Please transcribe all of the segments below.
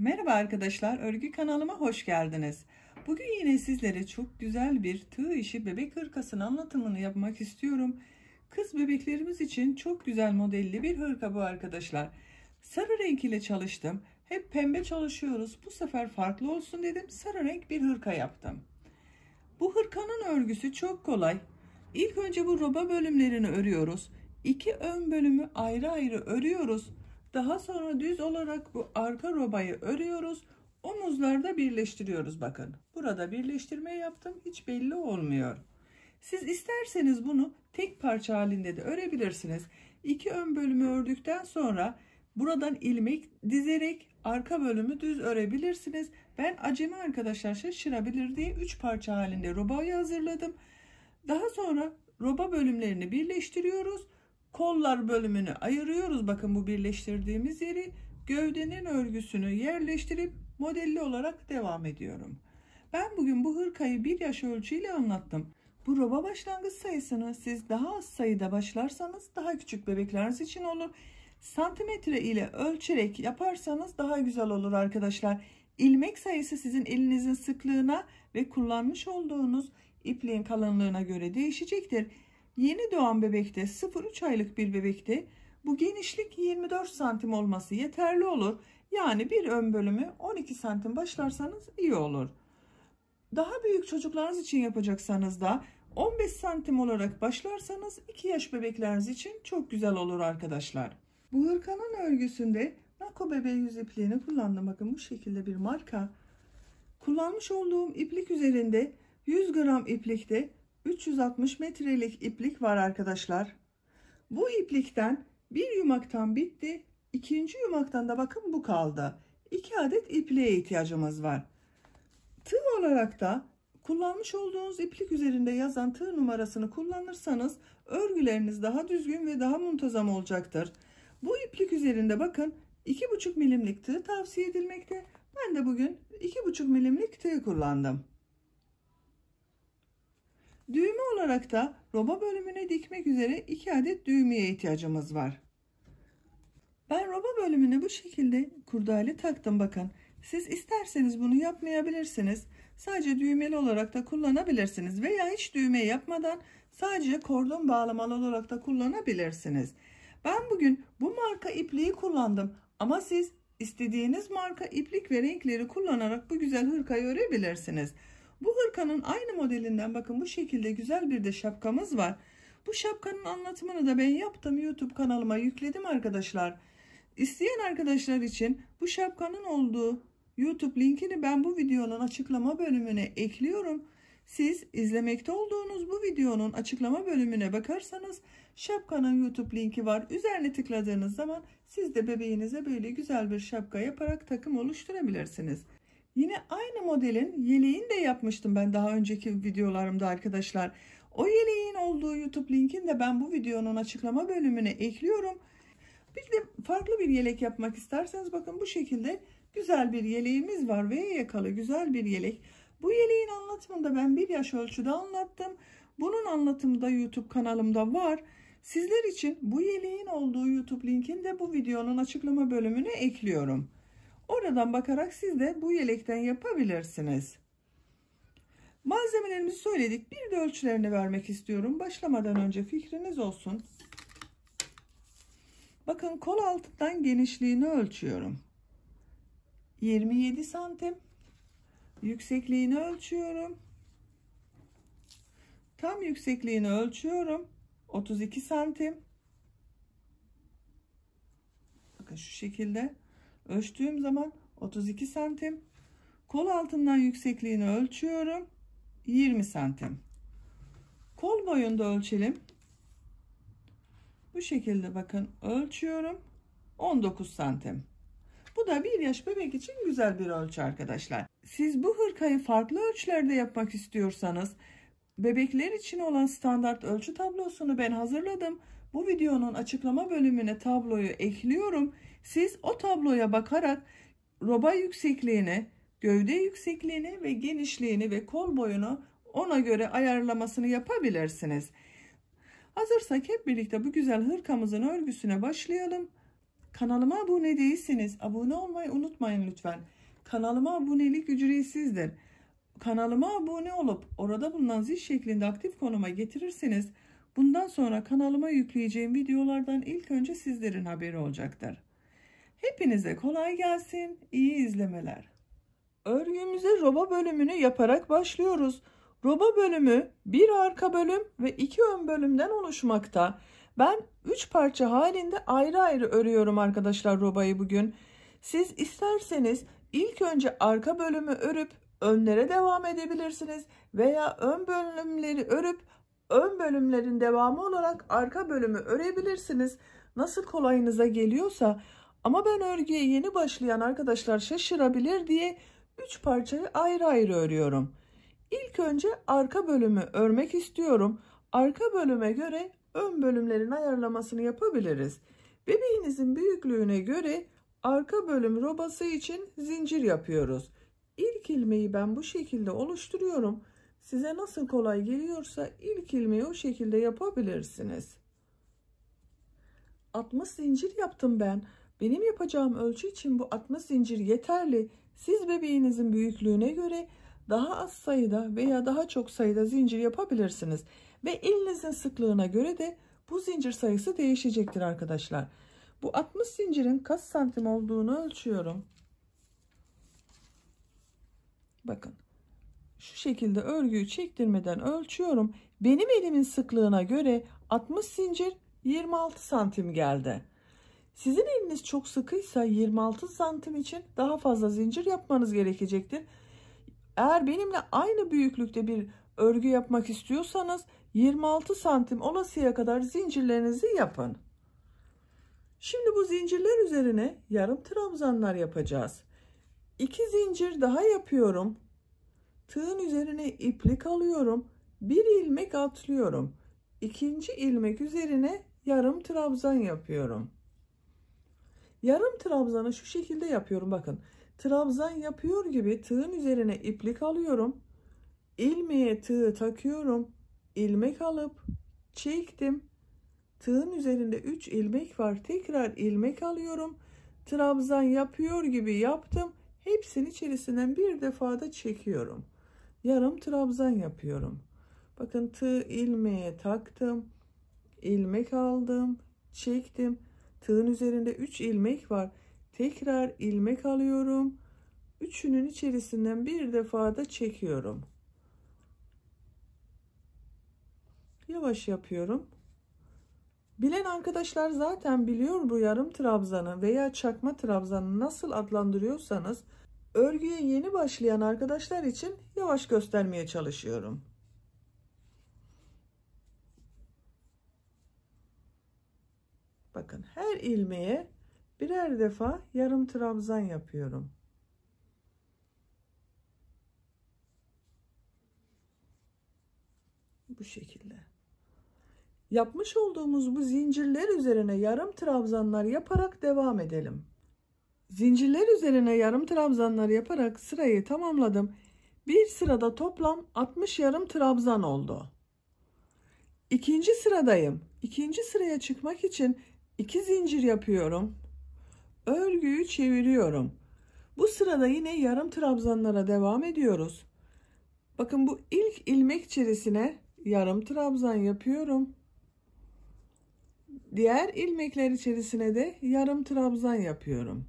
Merhaba arkadaşlar, örgü kanalıma hoş geldiniz. Bugün yine sizlere çok güzel bir tığ işi bebek hırkasının anlatımını yapmak istiyorum. Kız bebeklerimiz için çok güzel modelli bir hırka bu arkadaşlar. Sarı renk ile çalıştım. Hep pembe çalışıyoruz. Bu sefer farklı olsun dedim. Sarı renk bir hırka yaptım. Bu hırkanın örgüsü çok kolay. İlk önce bu roba bölümlerini örüyoruz. İki ön bölümü ayrı ayrı örüyoruz. Daha sonra düz olarak bu arka robayı örüyoruz. Omuzlarda birleştiriyoruz bakın. Burada birleştirme yaptım. Hiç belli olmuyor. Siz isterseniz bunu tek parça halinde de örebilirsiniz. İki ön bölümü ördükten sonra buradan ilmek dizerek arka bölümü düz örebilirsiniz. Ben acemi arkadaşlar şaşırabilir diye 3 parça halinde robayı hazırladım. Daha sonra roba bölümlerini birleştiriyoruz. Kollar bölümünü ayırıyoruz. Bakın bu birleştirdiğimiz yeri, gövdenin örgüsünü yerleştirip modelli olarak devam ediyorum. Ben bugün bu hırkayı 1 yaş ölçüyle anlattım. Bu roba başlangıç sayısını siz daha az sayıda başlarsanız daha küçük bebekleriniz için olur. Santimetre ile ölçerek yaparsanız daha güzel olur arkadaşlar. İlmek sayısı sizin elinizin sıklığına ve kullanmış olduğunuz ipliğin kalınlığına göre değişecektir. Yeni doğan bebekte 0-3 aylık bir bebekte bu genişlik 24 santim olması yeterli olur. Yani bir ön bölümü 12 santim başlarsanız iyi olur. Daha büyük çocuklarınız için yapacaksanız da 15 santim olarak başlarsanız 2 yaş bebekleriniz için çok güzel olur arkadaşlar. Bu hırkanın örgüsünde Nako bebeği yüz ipliğini kullandım. Bakın bu şekilde bir marka. Kullanmış olduğum iplik üzerinde 100 gram iplikte 360 metrelik iplik var arkadaşlar. Bu iplikten bir yumaktan bitti. İkinci yumaktan da bakın bu kaldı. 2 adet ipliğe ihtiyacımız var. Tığ olarak da kullanmış olduğunuz iplik üzerinde yazan tığ numarasını kullanırsanız örgüleriniz daha düzgün ve daha muntazam olacaktır. Bu iplik üzerinde bakın 2,5 milimlik tığ tavsiye edilmekte. Ben de bugün 2,5 milimlik tığ kullandım. Düğme olarak da roba bölümüne dikmek üzere 2 adet düğmeye ihtiyacımız var. Ben roba bölümüne bu şekilde kurdale taktım bakın. Siz isterseniz bunu yapmayabilirsiniz. Sadece düğmeli olarak da kullanabilirsiniz veya hiç düğme yapmadan sadece kordon bağlamalı olarak da kullanabilirsiniz. Ben bugün bu marka ipliği kullandım ama siz istediğiniz marka iplik ve renkleri kullanarak bu güzel hırkayı örebilirsiniz. Bu hırkanın aynı modelinden bakın bu şekilde güzel bir de şapkamız var. Bu şapkanın anlatımını da ben yaptım. YouTube kanalıma yükledim arkadaşlar. İsteyen arkadaşlar için bu şapkanın olduğu YouTube linkini ben bu videonun açıklama bölümüne ekliyorum. Siz izlemekte olduğunuz bu videonun açıklama bölümüne bakarsanız şapkanın YouTube linki var. Üzerine tıkladığınız zaman siz de bebeğinize böyle güzel bir şapka yaparak takım oluşturabilirsiniz. Yine aynı modelin yeleğini de yapmıştım ben daha önceki videolarımda arkadaşlar. O yeleğin olduğu YouTube linkini de ben bu videonun açıklama bölümüne ekliyorum. Bir de farklı bir yelek yapmak isterseniz bakın bu şekilde güzel bir yeleğimiz var. V yakalı güzel bir yelek. Bu yeleğin anlatımında ben 1 yaş ölçüde anlattım. Bunun anlatımı da YouTube kanalımda var. Sizler için bu yeleğin olduğu YouTube linkini de bu videonun açıklama bölümüne ekliyorum. Oradan bakarak siz de bu yelekten yapabilirsiniz. Malzemelerimizi söyledik. Bir de ölçülerini vermek istiyorum. Başlamadan önce fikriniz olsun. Bakın kol altından genişliğini ölçüyorum. 27 santim. Yüksekliğini ölçüyorum. Tam yüksekliğini ölçüyorum. 32 santim. Bakın şu şekilde ölçtüğüm zaman 32 santim. Kol altından yüksekliğini ölçüyorum. 20 santim. Kol boyunda ölçelim. Bu şekilde bakın ölçüyorum. 19 santim. Bu da 1 yaş bebek için güzel bir ölçü arkadaşlar. Siz bu hırkayı farklı ölçülerde yapmak istiyorsanız bebekler için olan standart ölçü tablosunu ben hazırladım. Bu videonun açıklama bölümüne tabloyu ekliyorum. Siz o tabloya bakarak roba yüksekliğini, gövde yüksekliğini ve genişliğini ve kol boyunu ona göre ayarlamasını yapabilirsiniz. Hazırsak hep birlikte bu güzel hırkamızın örgüsüne başlayalım. Kanalıma abone değilseniz abone olmayı unutmayın lütfen. Kanalıma abonelik ücretsizdir. Kanalıma abone olup orada bulunan zil şeklinde aktif konuma getirirseniz bundan sonra kanalıma yükleyeceğim videolardan ilk önce sizlerin haberi olacaktır. Hepinize kolay gelsin, iyi izlemeler. Örgümüze roba bölümünü yaparak başlıyoruz. Roba bölümü bir arka bölüm ve 2 ön bölümden oluşmakta. Ben 3 parça halinde ayrı ayrı örüyorum arkadaşlar robayı bugün. Siz isterseniz ilk önce arka bölümü örüp önlere devam edebilirsiniz veya ön bölümleri örüp ön bölümlerin devamı olarak arka bölümü örebilirsiniz. Nasıl kolayınıza geliyorsa, ama ben örgüye yeni başlayan arkadaşlar şaşırabilir diye 3 parçayı ayrı ayrı örüyorum. İlk önce arka bölümü örmek istiyorum. Arka bölüme göre ön bölümlerin ayarlamasını yapabiliriz. Bebeğinizin büyüklüğüne göre arka bölüm robası için zincir yapıyoruz. İlk ilmeği ben bu şekilde oluşturuyorum. Size nasıl kolay geliyorsa ilk ilmeği o şekilde yapabilirsiniz. 60 zincir yaptım ben. Benim yapacağım ölçü için bu 60 zincir yeterli. Siz bebeğinizin büyüklüğüne göre daha az sayıda veya daha çok sayıda zincir yapabilirsiniz. Ve elinizin sıklığına göre de bu zincir sayısı değişecektir arkadaşlar. Bu 60 zincirin kaç santim olduğunu ölçüyorum. Bakın şu şekilde örgüyü çektirmeden ölçüyorum. Benim elimin sıklığına göre 60 zincir 26 santim geldi. Sizin eliniz çok sıkıysa 26 santim için daha fazla zincir yapmanız gerekecektir. Eğer benimle aynı büyüklükte bir örgü yapmak istiyorsanız 26 santim olasıya kadar zincirlerinizi yapın. Şimdi bu zincirler üzerine yarım trabzanlar yapacağız. 2 zincir daha yapıyorum. Tığın üzerine iplik alıyorum. Bir ilmek atlıyorum. İkinci ilmek üzerine yarım trabzan yapıyorum. Yarım trabzanı şu şekilde yapıyorum. Bakın, trabzan yapıyor gibi tığın üzerine iplik alıyorum. İlmeğe tığı takıyorum. İlmek alıp çektim. Tığın üzerinde 3 ilmek var. Tekrar ilmek alıyorum. Trabzan yapıyor gibi yaptım. Hepsinin içerisinden bir defada çekiyorum. Yarım trabzan yapıyorum. Bakın, tığ ilmeğe taktım. İlmek aldım. Çektim. Tığın üzerinde 3 ilmek var. Tekrar ilmek alıyorum. Üçünün içerisinden bir defada çekiyorum. Yavaş yapıyorum. Bilen arkadaşlar zaten biliyor bu yarım trabzanı veya çakma trabzanı nasıl adlandırıyorsanız. Örgüye yeni başlayan arkadaşlar için yavaş göstermeye çalışıyorum. Bakın, her ilmeğe birer defa yarım trabzan yapıyorum. Bu şekilde. Yapmış olduğumuz bu zincirler üzerine yarım trabzanlar yaparak devam edelim. Zincirler üzerine yarım trabzanlar yaparak sırayı tamamladım. Bir sırada toplam 60 yarım trabzan oldu. İkinci sıradayım. İkinci sıraya çıkmak için 2 zincir yapıyorum. Örgüyü çeviriyorum. Bu sırada yine yarım trabzanlara devam ediyoruz. Bakın, bu ilk ilmek içerisine yarım trabzan yapıyorum. Diğer ilmekler içerisine de yarım trabzan yapıyorum.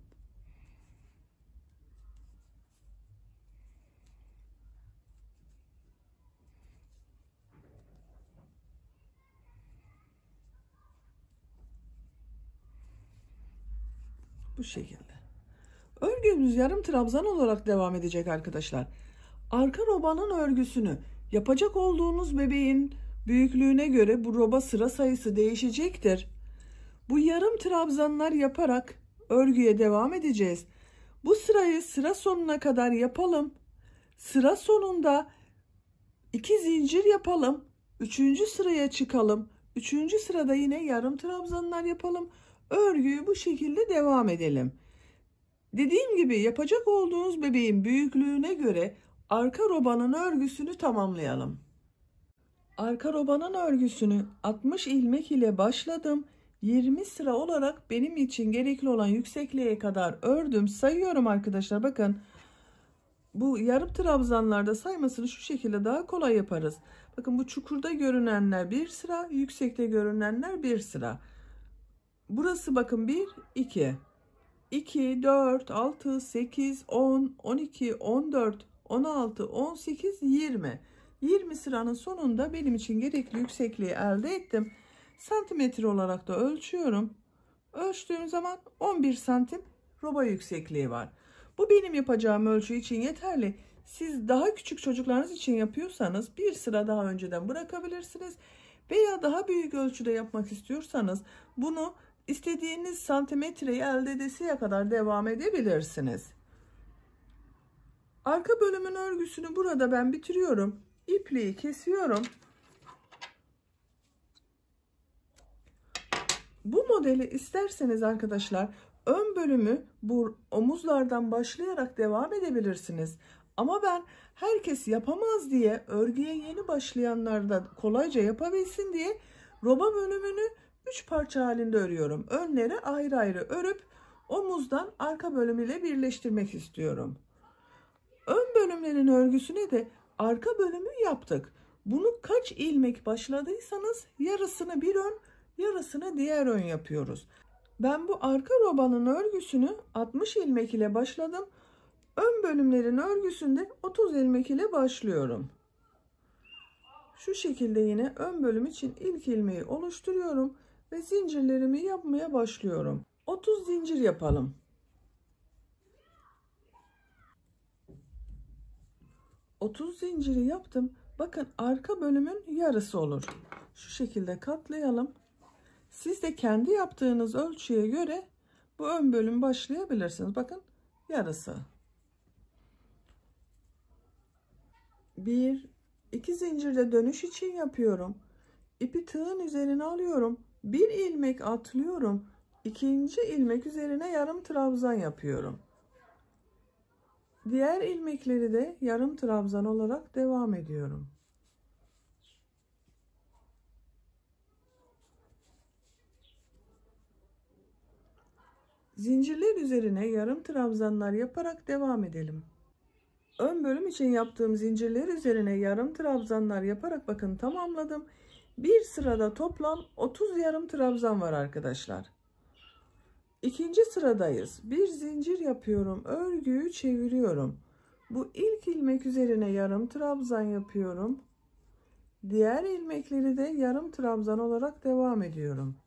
Bu şekilde. Örgümüz yarım trabzan olarak devam edecek arkadaşlar. Arka robanın örgüsünü yapacak olduğunuz bebeğin büyüklüğüne göre bu roba sıra sayısı değişecektir. Bu yarım trabzanlar yaparak örgüye devam edeceğiz. Bu sırayı sıra sonuna kadar yapalım. Sıra sonunda 2 zincir yapalım. 3. sıraya çıkalım. 3. sırada yine yarım trabzanlar yapalım. Örgüyü bu şekilde devam edelim. Dediğim gibi yapacak olduğunuz bebeğin büyüklüğüne göre arka robanın örgüsünü tamamlayalım. Arka robanın örgüsünü 60 ilmek ile başladım. 20 sıra olarak benim için gerekli olan yüksekliğe kadar ördüm. Sayıyorum arkadaşlar. Bakın bu yarım trabzanlarda saymasını şu şekilde daha kolay yaparız. Bakın bu çukurda görünenler bir sıra, yüksekte görünenler bir sıra. Burası bakın 1, 2, 2, 4, 6, 8, 10, 12, 14, 16, 18, 20. 20 sıranın sonunda benim için gerekli yüksekliği elde ettim. Santimetre olarak da ölçüyorum. Ölçtüğüm zaman 11 santim roba yüksekliği var. Bu benim yapacağım ölçü için yeterli. Siz daha küçük çocuklarınız için yapıyorsanız bir sıra daha önceden bırakabilirsiniz. Veya daha büyük ölçüde yapmak istiyorsanız bunu istediğiniz santimetreyi elde edesiye kadar devam edebilirsiniz. Arka bölümün örgüsünü burada ben bitiriyorum. İpliği kesiyorum. Bu modeli isterseniz arkadaşlar ön bölümü bu omuzlardan başlayarak devam edebilirsiniz. Ama ben herkes yapamaz diye, örgüye yeni başlayanlar da kolayca yapabilsin diye roba bölümünü 3 parça halinde örüyorum. Önleri ayrı ayrı örüp omuzdan arka bölümüyle birleştirmek istiyorum. Ön bölümlerin örgüsüne de arka bölümü yaptık. Bunu kaç ilmek başladıysanız yarısını bir ön, yarısını diğer ön yapıyoruz. Ben bu arka robanın örgüsünü 60 ilmek ile başladım. Ön bölümlerin örgüsünde 30 ilmek ile başlıyorum. Şu şekilde yine ön bölüm için ilk ilmeği oluşturuyorum ve zincirlerimi yapmaya başlıyorum. 30 zincir yapalım. 30 zinciri yaptım. Bakın arka bölümün yarısı olur. Şu şekilde katlayalım. Siz de kendi yaptığınız ölçüye göre bu ön bölüm başlayabilirsiniz. Bakın yarısı. 1, 2 zincirle dönüş için yapıyorum. İpi tığın üzerine alıyorum. Bir ilmek atlıyorum. İkinci ilmek üzerine yarım trabzan yapıyorum. Diğer ilmekleri de yarım trabzan olarak devam ediyorum. Zincirler üzerine yarım trabzanlar yaparak devam edelim. Ön bölüm için yaptığım zincirler üzerine yarım trabzanlar yaparak bakın tamamladım. Bir sırada toplam 30 yarım trabzan var arkadaşlar. İkinci sıradayız. Bir zincir yapıyorum. Örgüyü çeviriyorum. Bu ilk ilmek üzerine yarım trabzan yapıyorum. Diğer ilmekleri de yarım trabzan olarak devam ediyorum.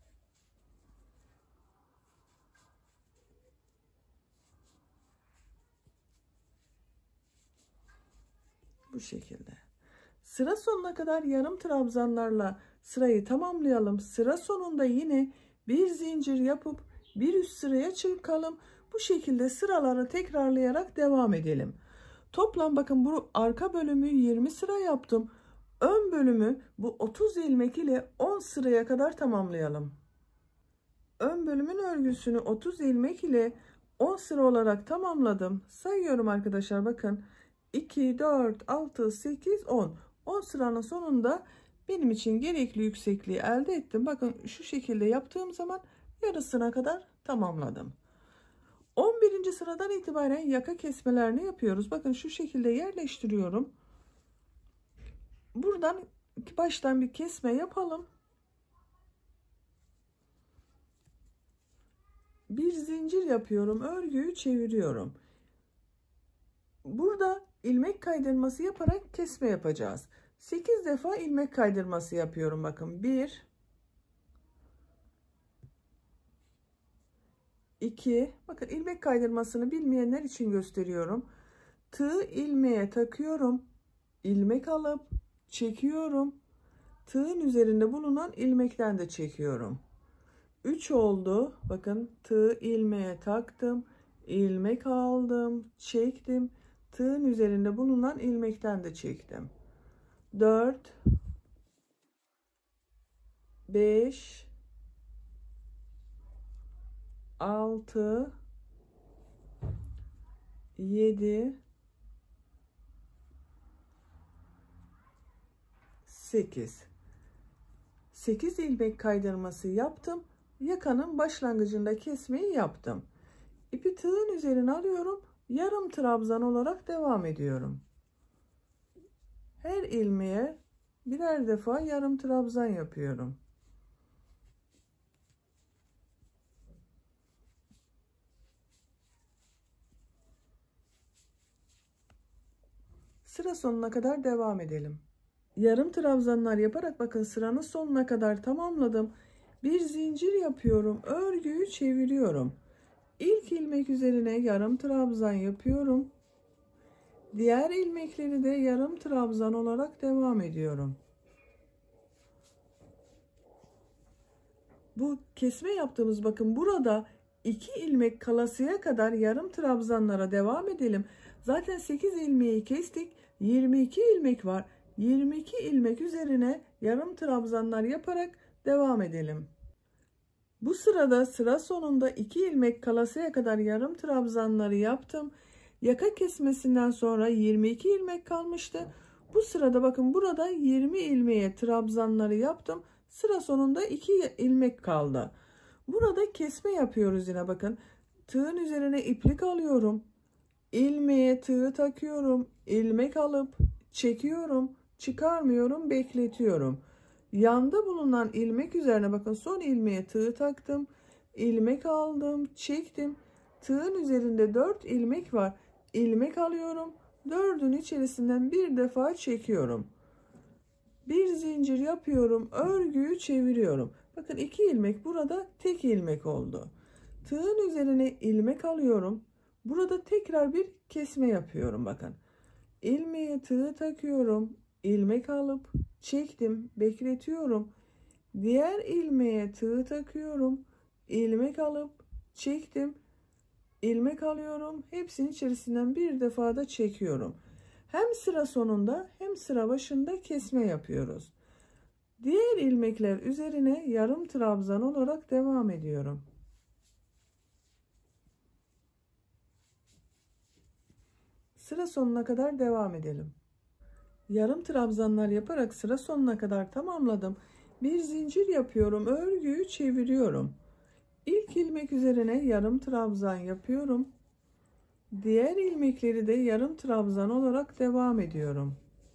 Bu şekilde. Sıra sonuna kadar yarım trabzanlarla sırayı tamamlayalım. Sıra sonunda yine bir zincir yapıp bir üst sıraya çıkalım. Bu şekilde sıraları tekrarlayarak devam edelim. Toplam bakın bu arka bölümü 20 sıra yaptım. Ön bölümü bu 30 ilmek ile 10 sıraya kadar tamamlayalım. Ön bölümün örgüsünü 30 ilmek ile 10 sıra olarak tamamladım. Sayıyorum arkadaşlar bakın. 2, 4, 6, 8, 10. 10 sıranın sonunda benim için gerekli yüksekliği elde ettim. Bakın şu şekilde yaptığım zaman yarısına kadar tamamladım. 11. sıradan itibaren yaka kesmelerini yapıyoruz. Bakın şu şekilde yerleştiriyorum. Buradan baştan bir kesme yapalım. Bir zincir yapıyorum. Örgüyü çeviriyorum. Burada ilmek kaydırması yaparak kesme yapacağız. 8 defa ilmek kaydırması yapıyorum. Bakın 1, 2, bakın ilmek kaydırmasını bilmeyenler için gösteriyorum. Tığı ilmeğe takıyorum. İlmek alıp çekiyorum. Tığın üzerinde bulunan ilmekten de çekiyorum. 3 oldu. Bakın tığ ilmeğe taktım. İlmek aldım. Çektim. Tığın üzerinde bulunan ilmekten de çektim. 4, 5, 6, 7, 8. 8 ilmek kaydırması yaptım. yakanın başlangıcında kesmeyi yaptım. İpi tığın üzerine alıyorum. Yarım trabzan olarak devam ediyorum. Her ilmeğe birer defa yarım trabzan yapıyorum. Sıra sonuna kadar devam edelim. Yarım trabzanlar yaparak bakın sıranın sonuna kadar tamamladım. Bir zincir yapıyorum. Örgüyü çeviriyorum. İlk ilmek üzerine yarım trabzan yapıyorum. Diğer ilmekleri de yarım trabzan olarak devam ediyorum. Bu kesme yaptığımız bakın burada 2 ilmek kalasıya kadar yarım trabzanlara devam edelim. Zaten 8 ilmeği kestik. 22 ilmek var. 22 ilmek üzerine yarım trabzanlar yaparak devam edelim. Bu sırada sıra sonunda 2 ilmek kalasıya kadar yarım trabzanları yaptım. Yaka kesmesinden sonra 22 ilmek kalmıştı. Bu sırada bakın burada 20 ilmeğe trabzanları yaptım. Sıra sonunda 2 ilmek kaldı. Burada kesme yapıyoruz yine bakın. Tığın üzerine iplik alıyorum. İlmeğe tığı takıyorum. İlmek alıp çekiyorum. Çıkarmıyorum, bekletiyorum. Yanda bulunan ilmek üzerine bakın son ilmeğe tığ taktım. İlmek aldım, çektim. Tığın üzerinde 4 ilmek var. İlmek alıyorum. 4'ün içerisinden bir defa çekiyorum. Bir zincir yapıyorum. Örgüyü çeviriyorum. Bakın 2 ilmek burada tek ilmek oldu. Tığın üzerine ilmek alıyorum. Burada tekrar bir kesme yapıyorum bakın. İlmeğe tığ takıyorum. İlmek alıp çektim, bekletiyorum. Diğer ilmeğe tığ takıyorum. İlmek alıp çektim. İlmek alıyorum. Hepsinin içerisinden bir defa da çekiyorum. Hem sıra sonunda hem sıra başında kesme yapıyoruz. Diğer ilmekler üzerine yarım trabzan olarak devam ediyorum. Sıra sonuna kadar devam edelim. Yarım trabzanlar yaparak sıra sonuna kadar tamamladım. Bir zincir yapıyorum. Örgüyü çeviriyorum. İlk ilmek üzerine yarım trabzan yapıyorum. Diğer ilmekleri de yarım trabzan olarak devam ediyorum.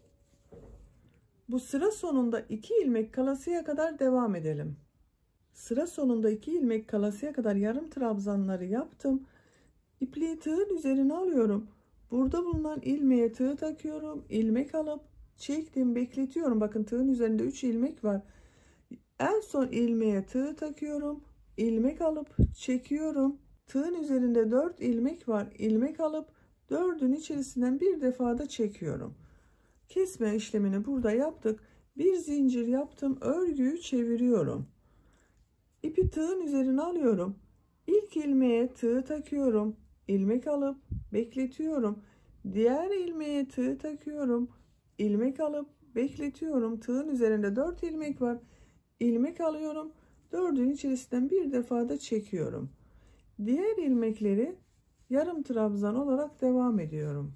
Bu sıra sonunda 2 ilmek kalasıya kadar devam edelim. Sıra sonunda 2 ilmek kalasıya kadar yarım trabzanları yaptım. İpliği tığın üzerine alıyorum. Burada bulunan ilmeğe tığ takıyorum. İlmek alıp çektim, bekletiyorum. Bakın tığın üzerinde 3 ilmek var. En son ilmeğe tığ takıyorum. İlmek alıp çekiyorum. Tığın üzerinde 4 ilmek var. İlmek alıp 4'ün içerisinden bir defa da çekiyorum. Kesme işlemini burada yaptık. Bir zincir yaptım. Örgüyü çeviriyorum. İpi tığın üzerine alıyorum. İlk ilmeğe tığ takıyorum. İlmek alıp bekletiyorum. Diğer ilmeğe tığ takıyorum. İlmek alıp bekletiyorum. Tığın üzerinde 4 ilmek var. İlmek alıyorum. 4'ün içerisinden bir defa da çekiyorum. Diğer ilmekleri yarım trabzan olarak devam ediyorum.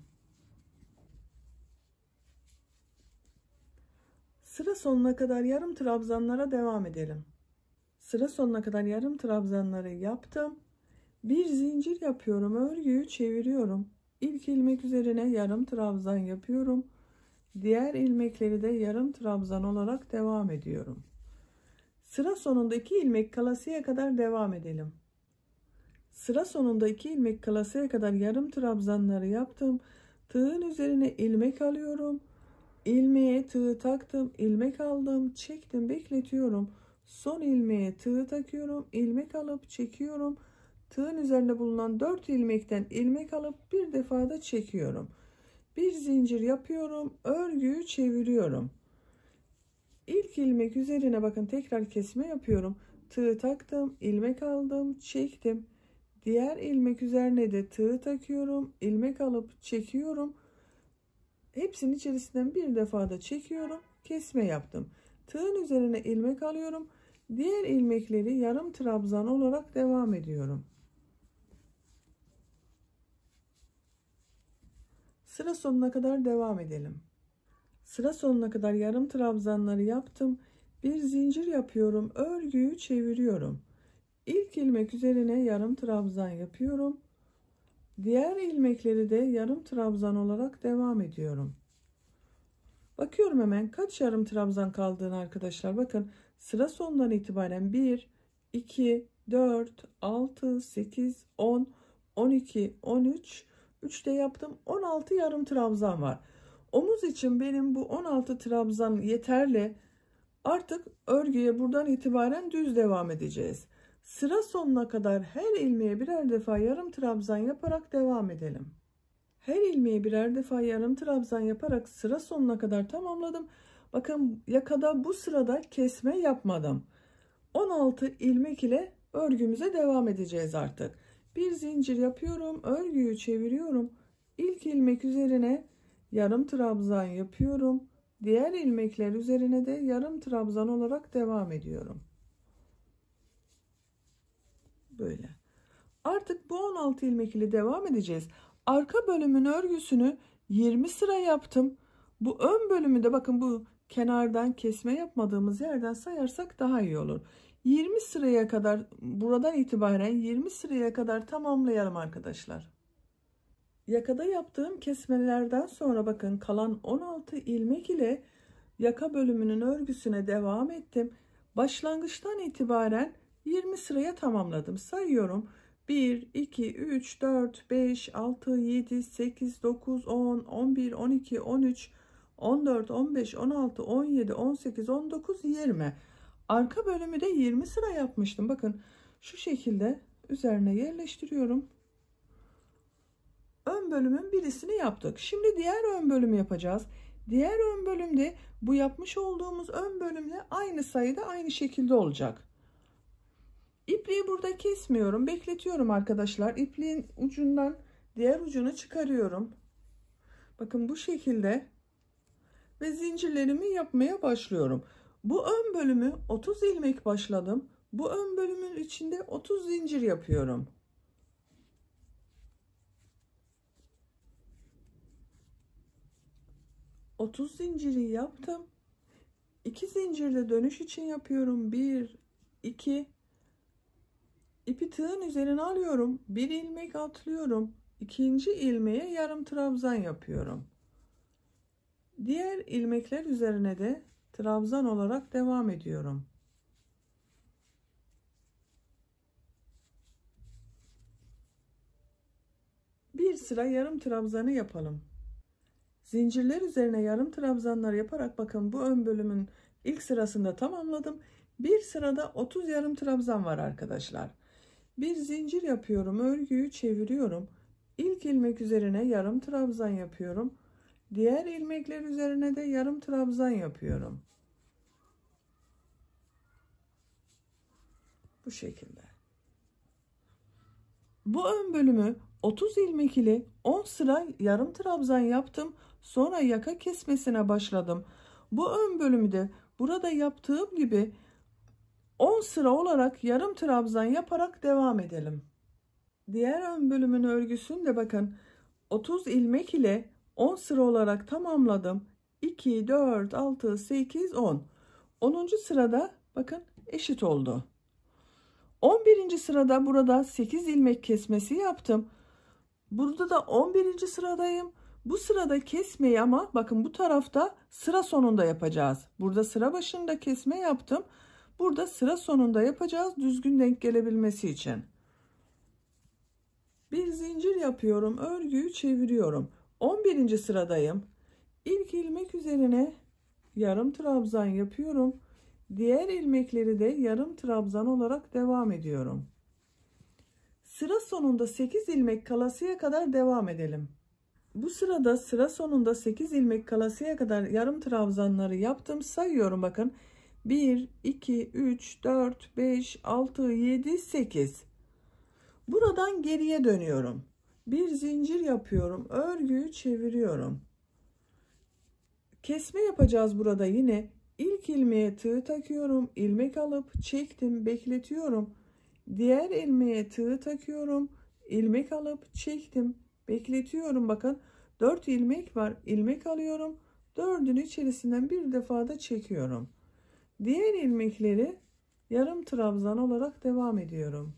Sıra sonuna kadar yarım trabzanlara devam edelim. Sıra sonuna kadar yarım trabzanları yaptım. Bir zincir yapıyorum. Örgüyü çeviriyorum. İlk ilmek üzerine yarım trabzan yapıyorum. Diğer ilmekleri de yarım trabzan olarak devam ediyorum. Sıra sonunda 2 ilmek kalasıya kadar devam edelim. Sıra sonunda 2 ilmek kalasıya kadar yarım trabzanları yaptım. Tığın üzerine ilmek alıyorum. İlmeğe tığ taktım, ilmek aldım, çektim, bekletiyorum. Son ilmeğe tığ takıyorum, ilmek alıp çekiyorum. Tığın üzerinde bulunan 4 ilmekten ilmek alıp bir defa da çekiyorum. Bir zincir yapıyorum, örgüyü çeviriyorum. İlk ilmek üzerine bakın tekrar kesme yapıyorum. Tığ taktım, ilmek aldım, çektim. Diğer ilmek üzerine de tığ takıyorum, ilmek alıp çekiyorum. Hepsinin içerisinden bir defa da çekiyorum. Kesme yaptım. Tığın üzerine ilmek alıyorum. Diğer ilmekleri yarım trabzan olarak devam ediyorum. Sıra sonuna kadar devam edelim. Sıra sonuna kadar yarım trabzanları yaptım. Bir zincir yapıyorum. Örgüyü çeviriyorum. İlk ilmek üzerine yarım trabzan yapıyorum. Diğer ilmekleri de yarım trabzan olarak devam ediyorum. Bakıyorum hemen kaç yarım trabzan kaldığını arkadaşlar. Bakın sıra sonundan itibaren 1, 2, 4, 6, 8, 10, 12, 13, 3 de yaptım. 16 yarım trabzan var. Omuz için benim bu 16 trabzan yeterli. Artık örgüye buradan itibaren düz devam edeceğiz. Sıra sonuna kadar her ilmeğe birer defa yarım trabzan yaparak devam edelim. Her ilmeğe birer defa yarım trabzan yaparak sıra sonuna kadar tamamladım. Bakın yakada bu sırada kesme yapmadım. 16 ilmek ile örgümüze devam edeceğiz artık. Bir zincir yapıyorum, örgüyü çeviriyorum. İlk ilmek üzerine yarım trabzan yapıyorum. Diğer ilmekler üzerine de yarım trabzan olarak devam ediyorum. Böyle. Artık bu 16 ilmek ile devam edeceğiz. Arka bölümün örgüsünü 20 sıra yaptım. Bu ön bölümü de bakın bu kenardan kesme yapmadığımız yerden sayarsak daha iyi olur. 20 sıraya kadar buradan itibaren 20 sıraya kadar tamamlayalım arkadaşlar. Yakada yaptığım kesmelerden sonra bakın kalan 16 ilmek ile yaka bölümünün örgüsüne devam ettim. Başlangıçtan itibaren 20 sıraya tamamladım. Sayıyorum. 1, 2, 3, 4, 5, 6, 7, 8, 9, 10, 11, 12, 13, 14, 15, 16, 17, 18, 19, 20. Arka bölümü de 20 sıra yapmıştım. Bakın şu şekilde üzerine yerleştiriyorum. Ön bölümün birisini yaptık. Şimdi diğer ön bölümü yapacağız. Diğer ön bölümde bu yapmış olduğumuz ön bölümle aynı sayıda aynı şekilde olacak. İpliği burada kesmiyorum. Bekletiyorum arkadaşlar. İpliğin ucundan diğer ucunu çıkarıyorum. Bakın bu şekilde ve zincirlerimi yapmaya başlıyorum. Bu ön bölümü 30 ilmek başladım. Bu ön bölümün içinde 30 zincir yapıyorum. Otuz zinciri yaptım. 2 zincirde dönüş için yapıyorum. 1, 2. İpi tığın üzerine alıyorum. Bir ilmek atlıyorum. İkinci ilmeğe yarım trabzan yapıyorum. Diğer ilmekler üzerine de trabzan olarak devam ediyorum. Bir sıra yarım trabzanı yapalım. Zincirler üzerine yarım trabzanlar yaparak bakın bu ön bölümün ilk sırasında tamamladım. Bir sırada 30 yarım trabzan var arkadaşlar. Bir zincir yapıyorum, örgüyü çeviriyorum. İlk ilmek üzerine yarım trabzan yapıyorum. Diğer ilmekler üzerine de yarım trabzan yapıyorum. Bu şekilde. Bu ön bölümü 30 ilmek ile 10 sıra yarım trabzan yaptım. Sonra yaka kesmesine başladım. Bu ön bölümü de burada yaptığım gibi 10 sıra olarak yarım trabzan yaparak devam edelim. Diğer ön bölümün örgüsünü de bakın 30 ilmek ile 10 sıra olarak tamamladım. 2, 4, 6, 8, 10. 10. sırada bakın eşit oldu. 11. sırada burada 8 ilmek kesmesi yaptım. Burada da 11. sıradayım. Bu sırada kesmeyi ama bakın bu tarafta sıra sonunda yapacağız. Burada sıra başında kesme yaptım. Burada sıra sonunda yapacağız düzgün denk gelebilmesi için. Bir zincir yapıyorum. Örgüyü çeviriyorum. 11. sıradayım. İlk ilmek üzerine yarım trabzan yapıyorum. Diğer ilmekleri de yarım trabzan olarak devam ediyorum. Sıra sonunda 8 ilmek kalasıya kadar devam edelim. Bu sırada sıra sonunda 8 ilmek kalasıya kadar yarım trabzanları yaptım. Sayıyorum bakın. 1, 2, 3, 4, 5, 6, 7, 8. Buradan geriye dönüyorum. Bir zincir yapıyorum. Örgüyü çeviriyorum. Kesme yapacağız burada yine. İlk ilmeğe tığ takıyorum. İlmek alıp çektim, bekletiyorum. Diğer ilmeğe tığ takıyorum. İlmek alıp çektim, bekletiyorum. Bakın 4 ilmek var. İlmek alıyorum. 4'ün içerisinden bir defa da çekiyorum. Diğer ilmekleri yarım trabzan olarak devam ediyorum.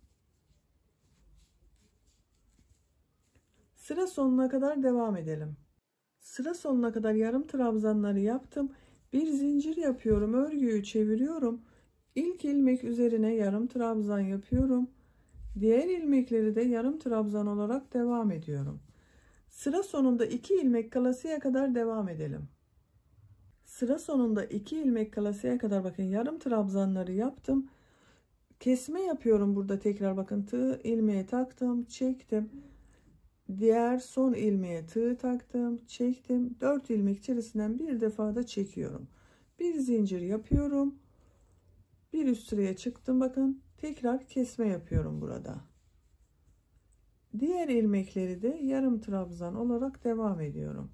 Sıra sonuna kadar devam edelim. Sıra sonuna kadar yarım trabzanları yaptım. Bir zincir yapıyorum, örgüyü çeviriyorum. İlk ilmek üzerine yarım trabzan yapıyorum. Diğer ilmekleri de yarım trabzan olarak devam ediyorum. Sıra sonunda 2 ilmek kalasıya kadar devam edelim. Sıra sonunda 2 ilmek kalasıya kadar bakın yarım trabzanları yaptım. Kesme yapıyorum burada, tekrar bakın, tığ ilmeğe taktım, çektim. Diğer son ilmeğe tığ taktım, çektim. 4 ilmek içerisinden bir defa da çekiyorum. Bir zincir yapıyorum. Bir üst sıraya çıktım, bakın. Tekrar kesme yapıyorum burada. Diğer ilmekleri de yarım trabzan olarak devam ediyorum.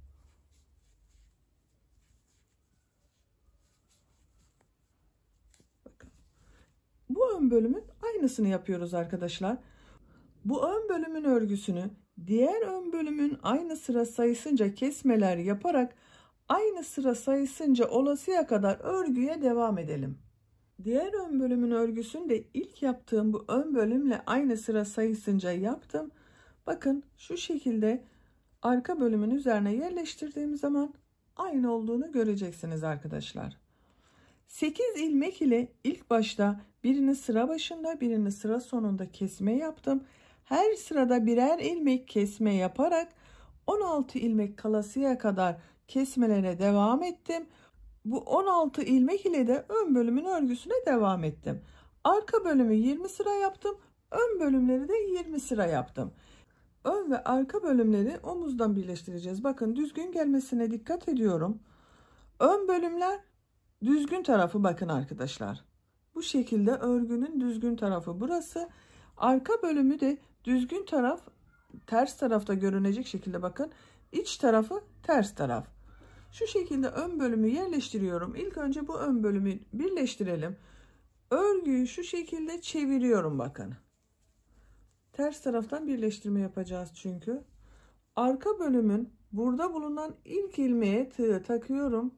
Bakın. Bu ön bölümün aynısını yapıyoruz arkadaşlar. Bu ön bölümün örgüsünü diğer ön bölümün aynı sıra sayısınca kesmeler yaparak aynı sıra sayısınca olasıya kadar örgüye devam edelim. Diğer ön bölümün örgüsünü de ilk yaptığım bu ön bölümle aynı sıra sayısınca yaptım. Bakın şu şekilde arka bölümün üzerine yerleştirdiğim zaman aynı olduğunu göreceksiniz arkadaşlar. 8 ilmek ile ilk başta birini sıra başında, birini sıra sonunda kesme yaptım. Her sırada birer ilmek kesme yaparak 16 ilmek kalasıya kadar kesmelere devam ettim. Bu 16 ilmek ile de ön bölümün örgüsüne devam ettim. Arka bölümü 20 sıra yaptım. Ön bölümleri de 20 sıra yaptım. Ön ve arka bölümleri omuzdan birleştireceğiz. Bakın düzgün gelmesine dikkat ediyorum. Ön bölümler düzgün tarafı, bakın arkadaşlar. Bu şekilde örgünün düzgün tarafı burası. Arka bölümü de düzgün taraf, ters tarafta görünecek şekilde, bakın. İç tarafı ters taraf. Şu şekilde ön bölümü yerleştiriyorum. İlk önce bu ön bölümü birleştirelim. Örgüyü şu şekilde çeviriyorum, bakın. Ters taraftan birleştirme yapacağız çünkü. Arka bölümün burada bulunan ilk ilmeğe tığ takıyorum.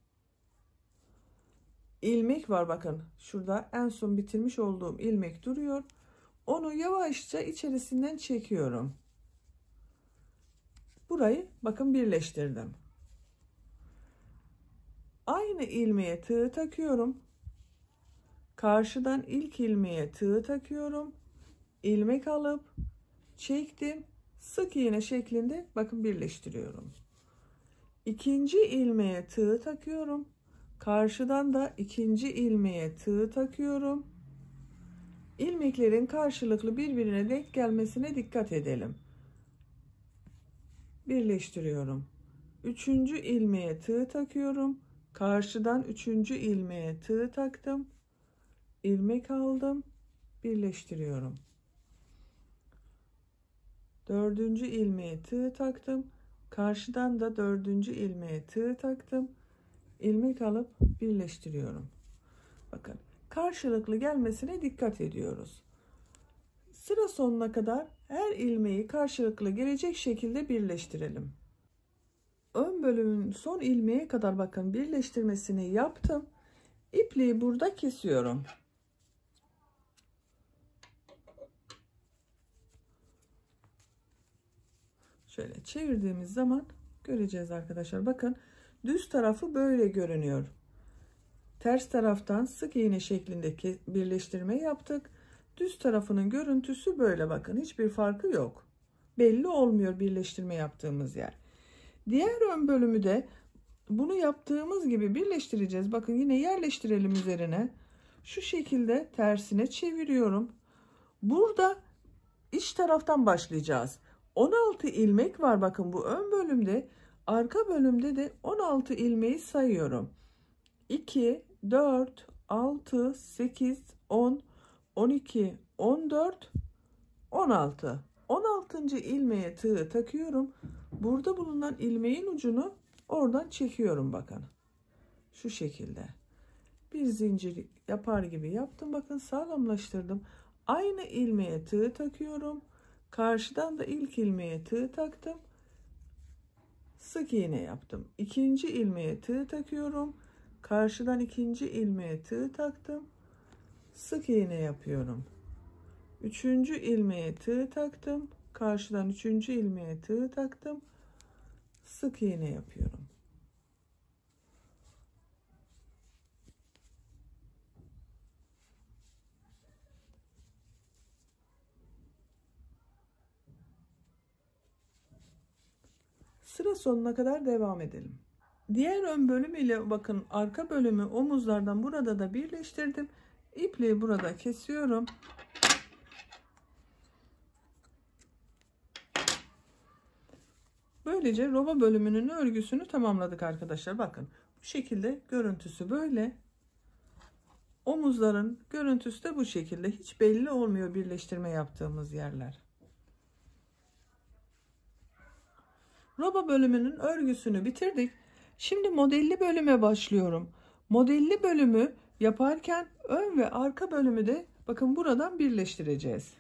İlmek var, bakın. Şurada en son bitirmiş olduğum ilmek duruyor. Onu yavaşça içerisinden çekiyorum. Burayı bakın birleştirdim. Aynı ilmeğe tığ takıyorum. Karşıdan ilk ilmeğe tığ takıyorum. İlmek alıp çektim. Sık iğne şeklinde bakın birleştiriyorum. İkinci ilmeğe tığ takıyorum. Karşıdan da ikinci ilmeğe tığ takıyorum. İlmeklerin karşılıklı birbirine denk gelmesine dikkat edelim. Birleştiriyorum. Üçüncü ilmeğe tığ takıyorum. Karşıdan üçüncü ilmeğe tığ taktım. İlmek aldım. Birleştiriyorum. Dördüncü ilmeğe tığ taktım. Karşıdan da dördüncü ilmeğe tığ taktım. İlmek alıp birleştiriyorum. Bakın, karşılıklı gelmesine dikkat ediyoruz. Sıra sonuna kadar her ilmeği karşılıklı gelecek şekilde birleştirelim. Ön bölümün son ilmeğe kadar bakın birleştirmesini yaptım. İpliği burada kesiyorum. Şöyle çevirdiğimiz zaman göreceğiz arkadaşlar. Bakın düz tarafı böyle görünüyor. Ters taraftan sık iğne şeklinde birleştirme yaptık. Düz tarafının görüntüsü böyle, bakın. Hiçbir farkı yok. Belli olmuyor birleştirme yaptığımız yer. Diğer ön bölümü de bunu yaptığımız gibi birleştireceğiz. Bakın yine yerleştirelim üzerine. Şu şekilde tersine çeviriyorum. Burada iç taraftan başlayacağız. 16 ilmek var bakın bu ön bölümde. Arka bölümde de 16 ilmeği sayıyorum. 2, 4, 6, 8, 10, 12, 14, 16. 16. ilmeğe tığ takıyorum. Burada bulunan ilmeğin ucunu oradan çekiyorum, bakın. Şu şekilde. Bir zincir yapar gibi yaptım. Bakın sağlamlaştırdım. Aynı ilmeğe tığ takıyorum. Karşıdan da ilk ilmeğe tığ taktım. Sık iğne yaptım. İkinci ilmeğe tığ takıyorum. Karşıdan ikinci ilmeğe tığ taktım. sık iğne yapıyorum. Üçüncü ilmeğe tığ taktım. Karşıdan üçüncü ilmeğe tığ taktım. Sık iğne yapıyorum. Sıra sonuna kadar devam edelim. Diğer ön bölüm ile bakın arka bölümü omuzlardan burada da birleştirdim. İpliği burada kesiyorum. Böylece roba bölümünün örgüsünü tamamladık arkadaşlar. Bakın bu şekilde görüntüsü böyle. Omuzların görüntüsü de bu şekilde. Hiç belli olmuyor birleştirme yaptığımız yerler. Roba bölümünün örgüsünü bitirdik. Şimdi modelli bölüme başlıyorum. Modelli bölümü yaparken ön ve arka bölümü de bakın buradan birleştireceğiz.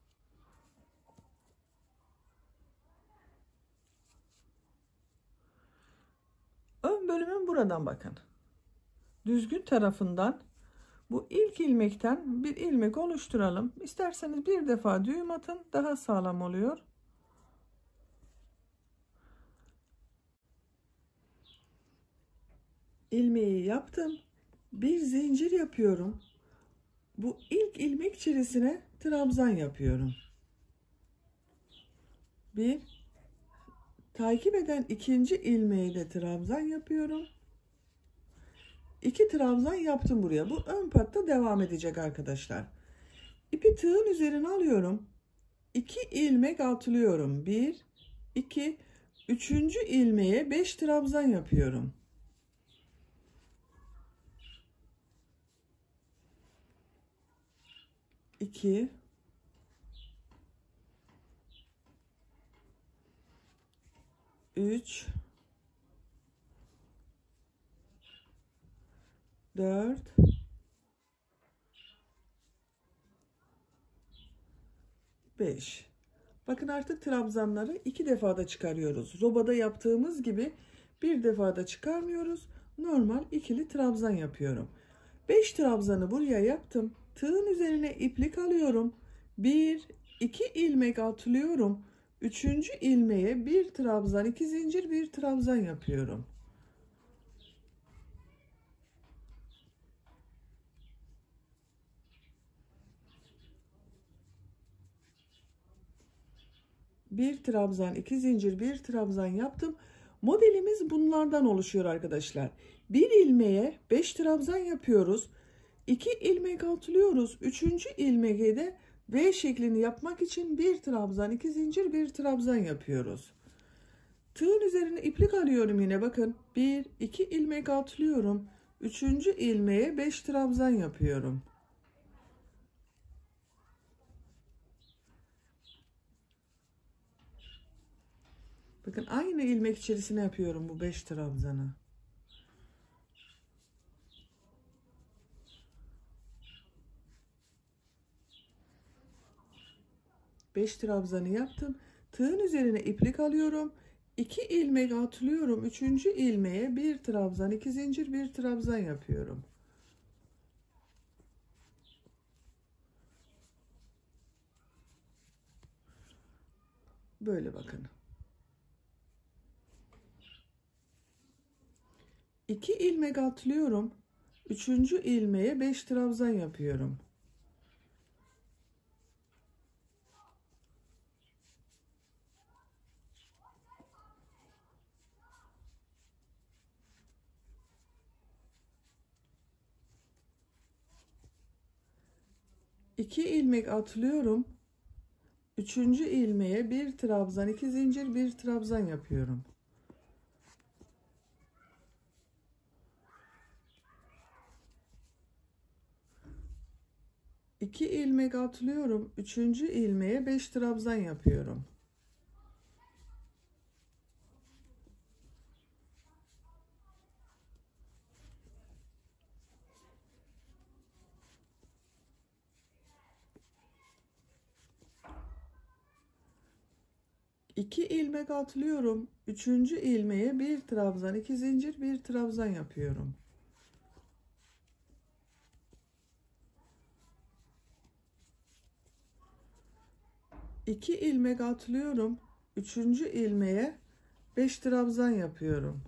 Ön bölümün buradan bakın. Düzgün tarafından bu ilk ilmekten bir ilmek oluşturalım. İsterseniz bir defa düğüm atın, daha sağlam oluyor. İlmeği yaptım. Bir zincir yapıyorum. Bu ilk ilmek içerisine trabzan yapıyorum. Bir takip eden ikinci ilmeği de trabzan yapıyorum. 2 trabzan yaptım buraya. Bu ön patta devam edecek arkadaşlar. İpi tığın üzerine alıyorum. 2 ilmek atlıyorum. 1 2 3. ilmeğe 5 trabzan yapıyorum. 2 3 4 5. Bakın artık trabzanları 2 defada çıkarıyoruz. Robada yaptığımız gibi bir defada çıkarmıyoruz. Normal ikili trabzan yapıyorum. 5 trabzanı buraya yaptım. Tığın üzerine iplik alıyorum. 1 2 ilmek atlıyorum. 3. ilmeğe 1 trabzan, 2 zincir, 1 trabzan yapıyorum. Bir trabzan, 2 zincir, 1 trabzan yaptım. Modelimiz bunlardan oluşuyor arkadaşlar. Bir ilmeğe 5 trabzan yapıyoruz. 2 ilmek atlıyoruz. 3. ilmeğe de V şeklini yapmak için 1 trabzan, 2 zincir, 1 trabzan yapıyoruz. Tığın üzerine iplik alıyorum yine bakın. 1 2 ilmek atlıyorum. 3. ilmeğe 5 trabzan yapıyorum. Bakın aynı ilmek içerisine yapıyorum bu 5 trabzanı. Beş trabzanı yaptım. Tığın üzerine iplik alıyorum. 2 ilmek atlıyorum. 3. ilmeğe 1 trabzan, 2 zincir, 1 trabzan yapıyorum. Böyle bakın. 2 ilmek atlıyorum. 3. ilmeğe 5 trabzan yapıyorum. İki ilmek atlıyorum. 3. ilmeğe 1 trabzan, 2 zincir, 1 trabzan yapıyorum. 2 ilmek atlıyorum. 3. ilmeğe 5 trabzan yapıyorum. İki ilmek atlıyorum. 3. ilmeğe 1 trabzan, 2 zincir, 1 trabzan yapıyorum. 2 ilmek atlıyorum. 3. ilmeğe 5 trabzan yapıyorum.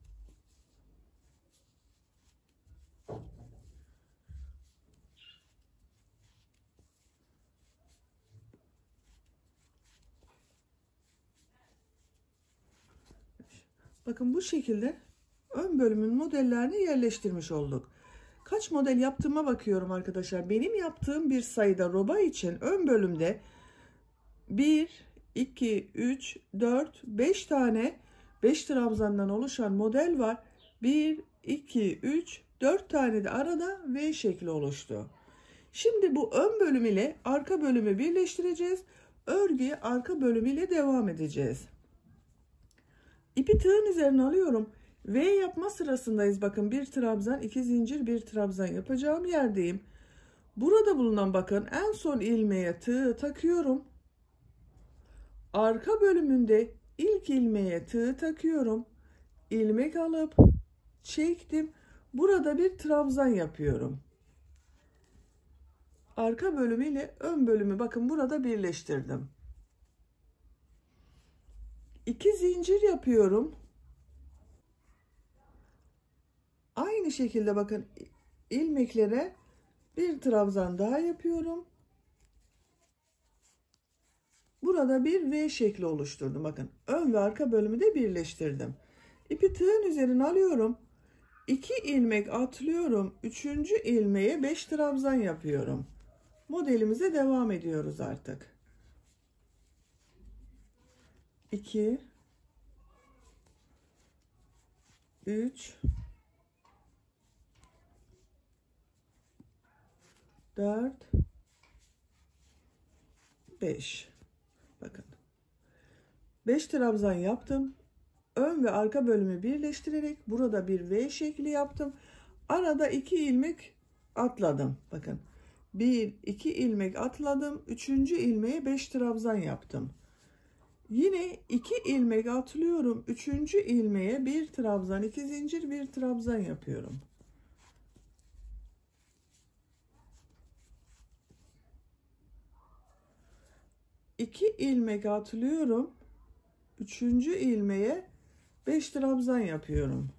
Bakın bu şekilde ön bölümün modellerini yerleştirmiş olduk. Kaç model yaptığıma bakıyorum arkadaşlar. Benim yaptığım bir sayıda roba için ön bölümde 1, 2, 3, 4, 5 tane 5 trabzandan oluşan model var. 1, 2, 3, 4 tane de arada V şekli oluştu. Şimdi bu ön bölüm ile arka bölümü birleştireceğiz. Örgüye arka bölüm ile devam edeceğiz. İpi tığın üzerine alıyorum. V yapma sırasındayız. Bakın bir trabzan, 2 zincir, bir trabzan yapacağım yerdeyim. Burada bulunan bakın en son ilmeğe tığ takıyorum. Arka bölümünde ilk ilmeğe tığ takıyorum. İlmek alıp çektim. Burada bir trabzan yapıyorum. Arka bölümü ile ön bölümü bakın burada birleştirdim. 2 zincir yapıyorum. Aynı şekilde bakın ilmeklere bir trabzan daha yapıyorum. Burada bir V şekli oluşturdum. Bakın ön ve arka bölümü de birleştirdim. İpi tığın üzerine alıyorum. 2 ilmek atlıyorum. 3. ilmeğe 5 trabzan yapıyorum. Modelimize devam ediyoruz artık. 2 3 4 5. Bakın 5 trabzan yaptım. Ön ve arka bölümü birleştirerek burada bir V şekli yaptım. Arada 2 ilmek atladım. Bakın 1 2 ilmek atladım. 3. ilmeğe 5 trabzan yaptım. Yine 2 ilmek atlıyorum. 3. ilmeğe 1 trabzan, 2 zincir, 1 trabzan yapıyorum. İki ilmek atlıyorum. 3. ilmeğe 5 trabzan yapıyorum.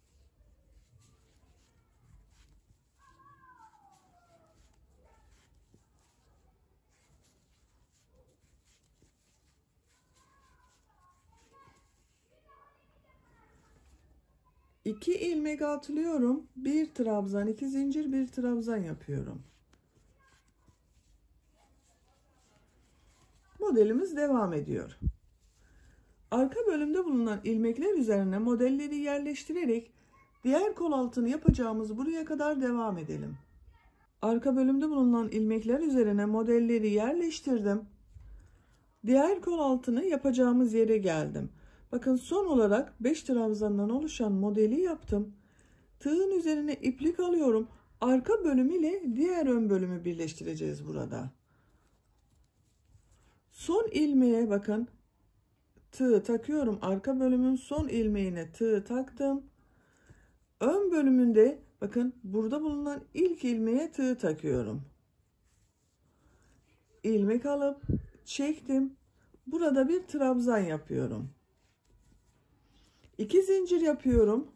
İki ilmek atlıyorum. 1 trabzan, 2 zincir, 1 trabzan yapıyorum. Modelimiz devam ediyor. Arka bölümde bulunan ilmekler üzerine modelleri yerleştirerek diğer kol altını yapacağımız buraya kadar devam edelim. Arka bölümde bulunan ilmekler üzerine modelleri yerleştirdim. Diğer kol altını yapacağımız yere geldim. Bakın son olarak 5 trabzandan oluşan modeli yaptım. Tığın üzerine iplik alıyorum. Arka bölüm ile diğer ön bölümü birleştireceğiz burada. Son ilmeğe bakın tığ takıyorum. Arka bölümün son ilmeğine tığ taktım. Ön bölümünde bakın burada bulunan ilk ilmeğe tığ takıyorum. İlmek alıp çektim. Burada bir trabzan yapıyorum. 2 zincir yapıyorum.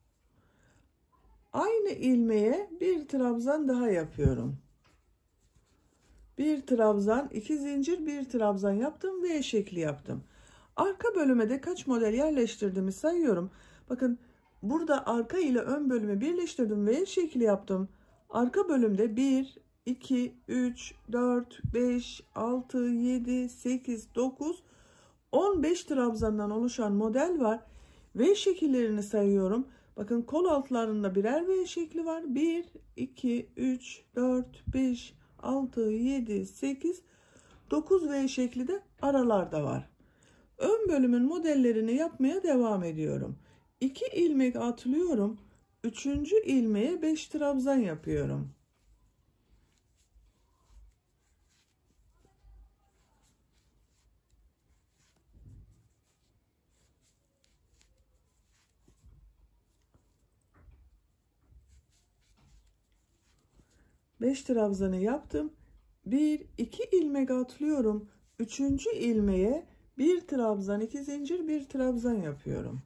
Aynı ilmeğe bir trabzan daha yapıyorum. Bir trabzan, 2 zincir, bir trabzan yaptım ve V şekli yaptım. Arka bölüme de kaç model yerleştirdiğimi sayıyorum. Bakın burada arka ile ön bölümü birleştirdim ve V şekli yaptım. Arka bölümde 1, 2, 3, 4, 5, 6, 7, 8, 9, 15 trabzandan oluşan model var. V şekillerini sayıyorum. Bakın kol altlarında birer V şekli var. 1, 2, 3, 4, 5, 6, 7, 8, 9 V şekli de aralarda var. Ön bölümün modellerini yapmaya devam ediyorum. 2 ilmek atlıyorum. 3. ilmeğe 5 trabzan yapıyorum. Beş trabzanı yaptım. 1 2 ilmek atlıyorum. Üçüncü ilmeğe bir trabzan, 2 zincir, bir trabzan yapıyorum.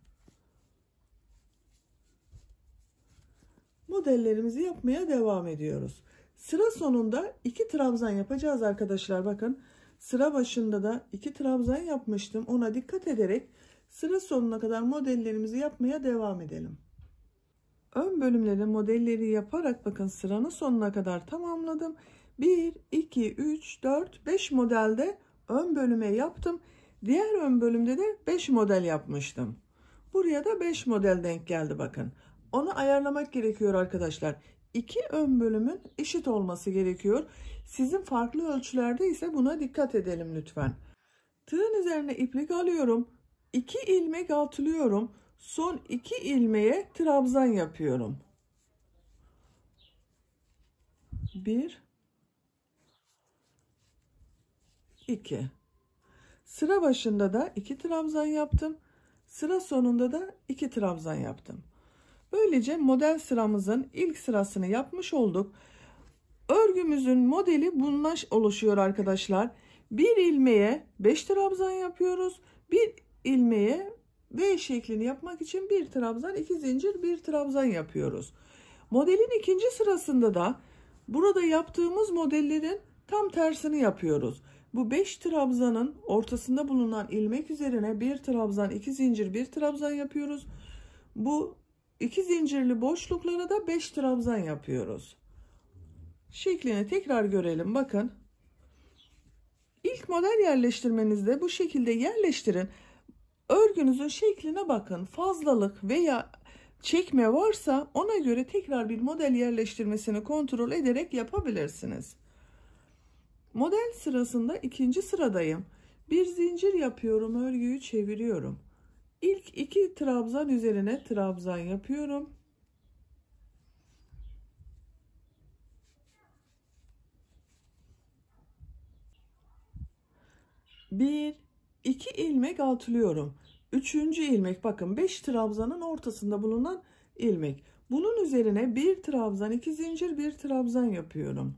Modellerimizi yapmaya devam ediyoruz. Sıra sonunda 2 trabzan yapacağız arkadaşlar. Bakın sıra başında da 2 trabzan yapmıştım. Ona dikkat ederek sıra sonuna kadar modellerimizi yapmaya devam edelim. Ön bölümlerin modelleri yaparak bakın sıranın sonuna kadar tamamladım. 1, 2, 3, 4, 5 modelde ön bölüme yaptım. Diğer ön bölümde de 5 model yapmıştım. Buraya da 5 model denk geldi bakın. Onu ayarlamak gerekiyor arkadaşlar. 2 ön bölümün eşit olması gerekiyor. Sizin farklı ölçülerde ise buna dikkat edelim lütfen. Tığın üzerine iplik alıyorum. 2 ilmek atlıyorum. Son 2 ilmeğe trabzan yapıyorum. 1, 2. Sıra başında da 2 trabzan yaptım. Sıra sonunda da 2 trabzan yaptım. Böylece model sıramızın ilk sırasını yapmış olduk. Örgümüzün modeli bundan oluşuyor arkadaşlar. Bir ilmeğe 5 trabzan yapıyoruz. Bir ilmeğe V şeklini yapmak için bir trabzan, 2 zincir, bir trabzan yapıyoruz. Modelin ikinci sırasında da burada yaptığımız modellerin tam tersini yapıyoruz. Bu 5 trabzanın ortasında bulunan ilmek üzerine bir trabzan, 2 zincir, bir trabzan yapıyoruz. Bu 2 zincirli boşluklara da 5 trabzan yapıyoruz. Şeklini tekrar görelim. Bakın. İlk model yerleştirmenizde bu şekilde yerleştirin. Örgünüzün şekline bakın. Fazlalık veya çekme varsa ona göre tekrar bir model yerleştirmesini kontrol ederek yapabilirsiniz. Model sırasında ikinci sıradayım. Bir zincir yapıyorum, örgüyü çeviriyorum. İlk 2 trabzan üzerine trabzan yapıyorum. Bir, 2 ilmek atlıyorum. Üçüncü ilmek bakın 5 trabzanın ortasında bulunan ilmek. Bunun üzerine bir trabzan, 2 zincir, bir trabzan yapıyorum.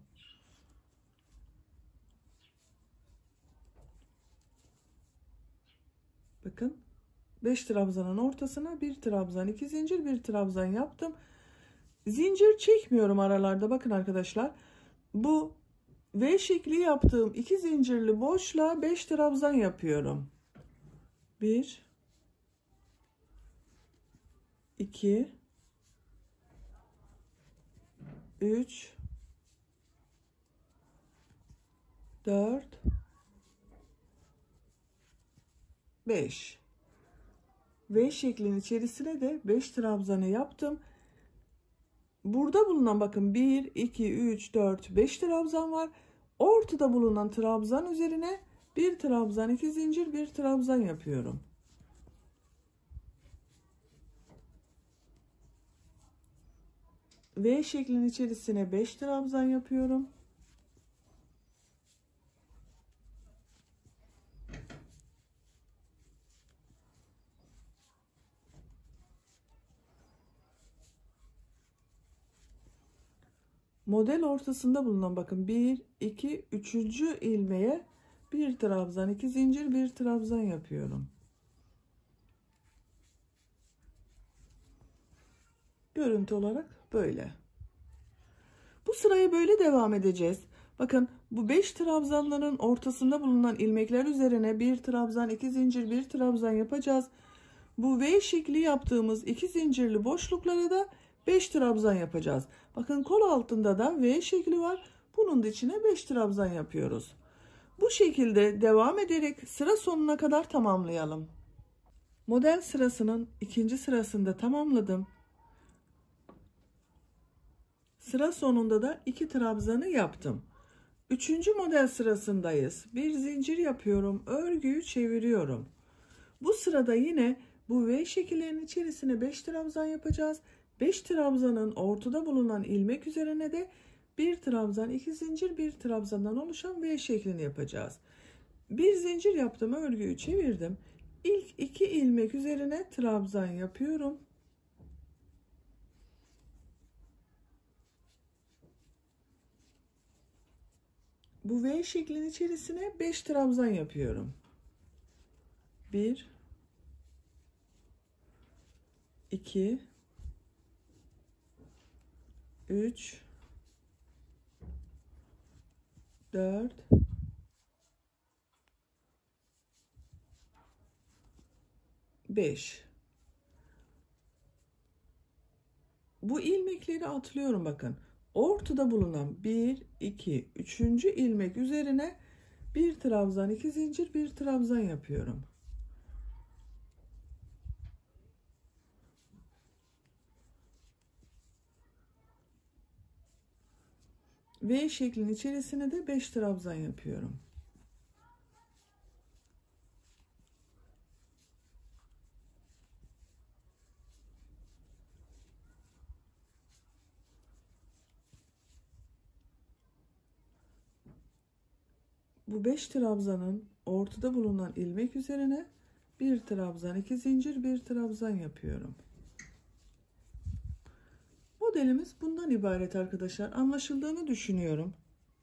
Bakın 5 trabzanın ortasına bir trabzan, 2 zincir, bir trabzan yaptım. Zincir çekmiyorum aralarda. Bakın arkadaşlar. Bu V şekli yaptığım 2 zincirli boşluğa 5 trabzan yapıyorum. 1, 2, 3, 4, 5. V şeklinin içerisine de 5 trabzanı yaptım. Burada bulunan bakın 1, 2, 3, 4, 5 trabzan var. Ortada bulunan trabzan üzerine bir trabzan, 2 zincir, bir trabzan yapıyorum. V şeklinin içerisine 5 trabzan yapıyorum. Model ortasında bulunan bakın 1, 2, 3. ilmeğe bir trabzan, 2 zincir, bir trabzan yapıyorum. Görüntü olarak böyle. Bu sırayı böyle devam edeceğiz. Bakın bu 5 trabzanların ortasında bulunan ilmekler üzerine bir trabzan, 2 zincir, bir trabzan yapacağız. Bu V şekli yaptığımız 2 zincirli boşluklara da 5 trabzan yapacağız. Bakın kol altında da V şekli var. Bunun da içine 5 trabzan yapıyoruz. Bu şekilde devam ederek sıra sonuna kadar tamamlayalım. Model sırasının ikinci sırasında tamamladım. Sıra sonunda da 2 trabzanı yaptım. Üçüncü model sırasındayız. Bir zincir yapıyorum. Örgüyü çeviriyorum. Bu sırada yine bu V şekillerinin içerisine 5 trabzan yapacağız. 5 trabzanın ortada bulunan ilmek üzerine de bir trabzan, 2 zincir, bir trabzandan oluşan V şeklini yapacağız. Bir zincir yaptım, örgüyü çevirdim. İlk 2 ilmek üzerine trabzan yapıyorum. Bu V şeklinin içerisine 5 trabzan yapıyorum. 1 2 3 4 5. Bu ilmekleri atlıyorum bakın. Ortada bulunan 1 2 3. ilmek üzerine bir trabzan, 2 zincir, bir trabzan yapıyorum. V şeklinin içerisine de 5 trabzan yapıyorum. Bu 5 trabzanın ortada bulunan ilmek üzerine bir trabzan, 2 zincir, bir trabzan yapıyorum. Modelimiz bundan ibaret arkadaşlar. Anlaşıldığını düşünüyorum.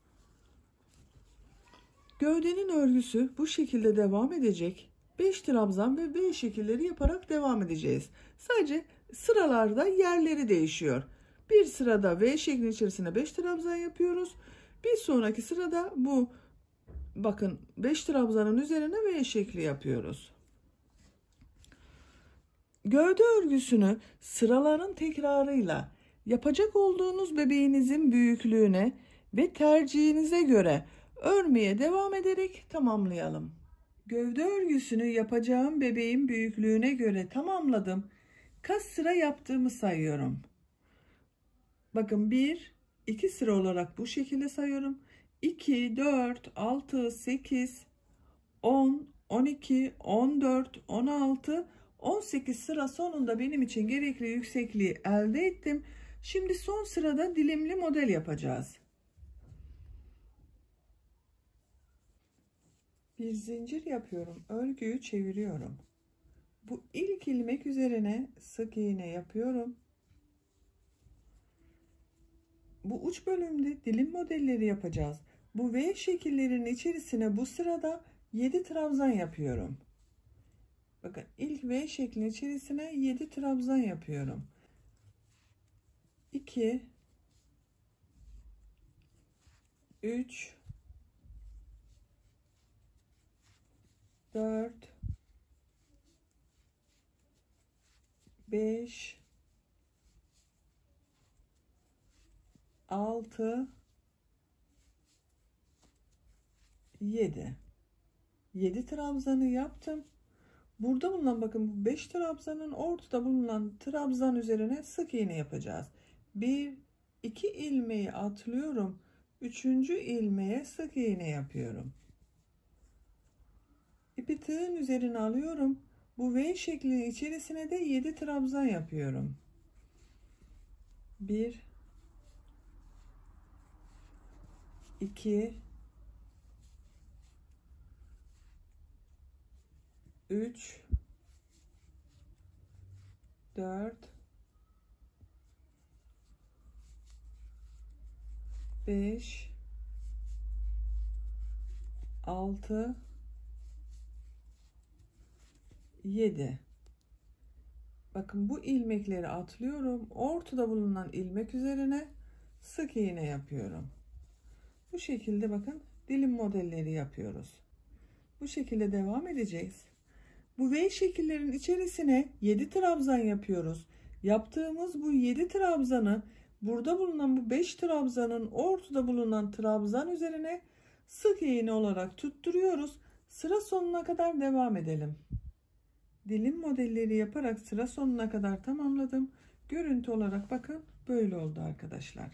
Gövdenin örgüsü bu şekilde devam edecek. 5 trabzan ve V şekilleri yaparak devam edeceğiz. Sadece sıralarda yerleri değişiyor. Bir sırada V şeklinin içerisine 5 trabzan yapıyoruz. Bir sonraki sırada bu bakın 5 trabzanın üzerine V şekli yapıyoruz. Gövde örgüsünü sıraların tekrarıyla yapacak olduğunuz bebeğinizin büyüklüğüne ve tercihinize göre örmeye devam ederek tamamlayalım. Gövde örgüsünü yapacağım bebeğin büyüklüğüne göre tamamladım. Kaç sıra yaptığımı sayıyorum. Bakın 1, 2 sıra olarak bu şekilde sayıyorum. 2, 4, 6, 8, 10, 12, 14, 16, 18 sıra sonunda benim için gerekli yüksekliği elde ettim. Şimdi son sırada dilimli model yapacağız. Bir zincir yapıyorum. Örgüyü çeviriyorum. Bu ilk ilmek üzerine sık iğne yapıyorum. Bu uç bölümde dilim modelleri yapacağız. Bu V şekillerinin içerisine bu sırada 7 trabzan yapıyorum. Bakın ilk V şeklinin içerisine 7 trabzan yapıyorum. 2 3 4 5 6 7 trabzanı yaptım. Burada bulunan bakın bu 5 trabzanın ortada bulunan trabzan üzerine sık iğne yapacağız. 1 2 ilmeği atlıyorum. 3. ilmeğe sık iğne yapıyorum. İpi tığın üzerine alıyorum. Bu V şeklinin içerisine de 7 trabzan yapıyorum. 1 2 3 4 5 6 7. Bakın bu ilmekleri atlıyorum. Ortada bulunan ilmek üzerine sık iğne yapıyorum. Bu şekilde bakın dilim modelleri yapıyoruz. Bu şekilde devam edeceğiz. Bu V şekillerin içerisine 7 trabzan yapıyoruz. Yaptığımız bu 7 trabzanı burada bulunan bu 5 trabzanın ortada bulunan trabzan üzerine sık iğne olarak tutturuyoruz. Sıra sonuna kadar devam edelim. Dilim modelleri yaparak sıra sonuna kadar tamamladım. Görüntü olarak bakın böyle oldu arkadaşlar.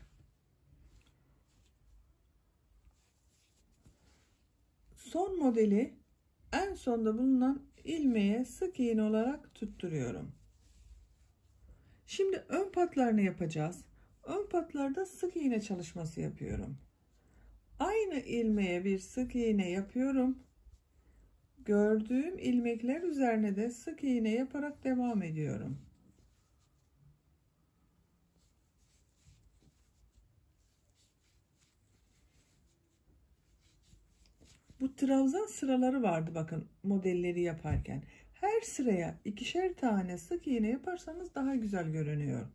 Son modeli en sonda bulunan ilmeğe sık iğne olarak tutturuyorum. Şimdi ön patlarını yapacağız. Ön patlarda sık iğne çalışması yapıyorum. Aynı ilmeğe bir sık iğne yapıyorum. Gördüğüm ilmekler üzerine de sık iğne yaparak devam ediyorum. Bu trabzan sıraları vardı bakın modelleri yaparken. Her sıraya ikişer tane sık iğne yaparsanız daha güzel görünüyor.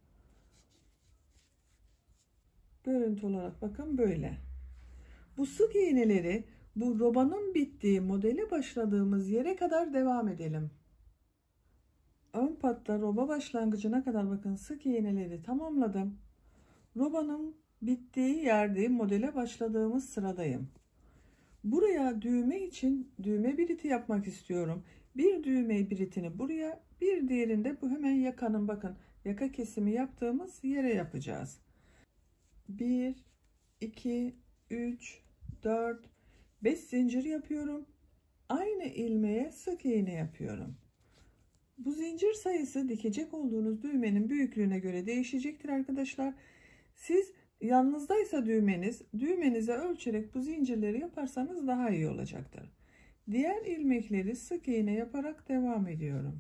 Görüntü olarak bakın böyle. Bu sık iğneleri bu robanın bittiği modele başladığımız yere kadar devam edelim. Ön patta roba başlangıcına kadar bakın sık iğneleri tamamladım. Robanın bittiği yerde modele başladığımız sıradayım. Buraya düğme için düğme biriti yapmak istiyorum. Bir düğme biritini buraya, bir diğerinde bu hemen yakanın bakın yaka kesimi yaptığımız yere yapacağız. 1 2 3 4 5 zincir yapıyorum. Aynı ilmeğe sık iğne yapıyorum. Bu zincir sayısı dikecek olduğunuz düğmenin büyüklüğüne göre değişecektir arkadaşlar. Siz yanınızdaysa düğmenize ölçerek bu zincirleri yaparsanız daha iyi olacaktır. Diğer ilmekleri sık iğne yaparak devam ediyorum.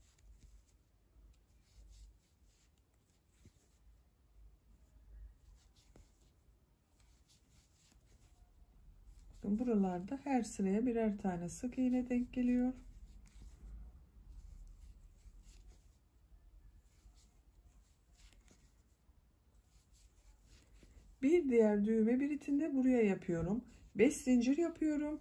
Bakın buralarda her sıraya birer tane sık iğne denk geliyor. Bir diğer düğme biritinde buraya yapıyorum. 5 zincir yapıyorum.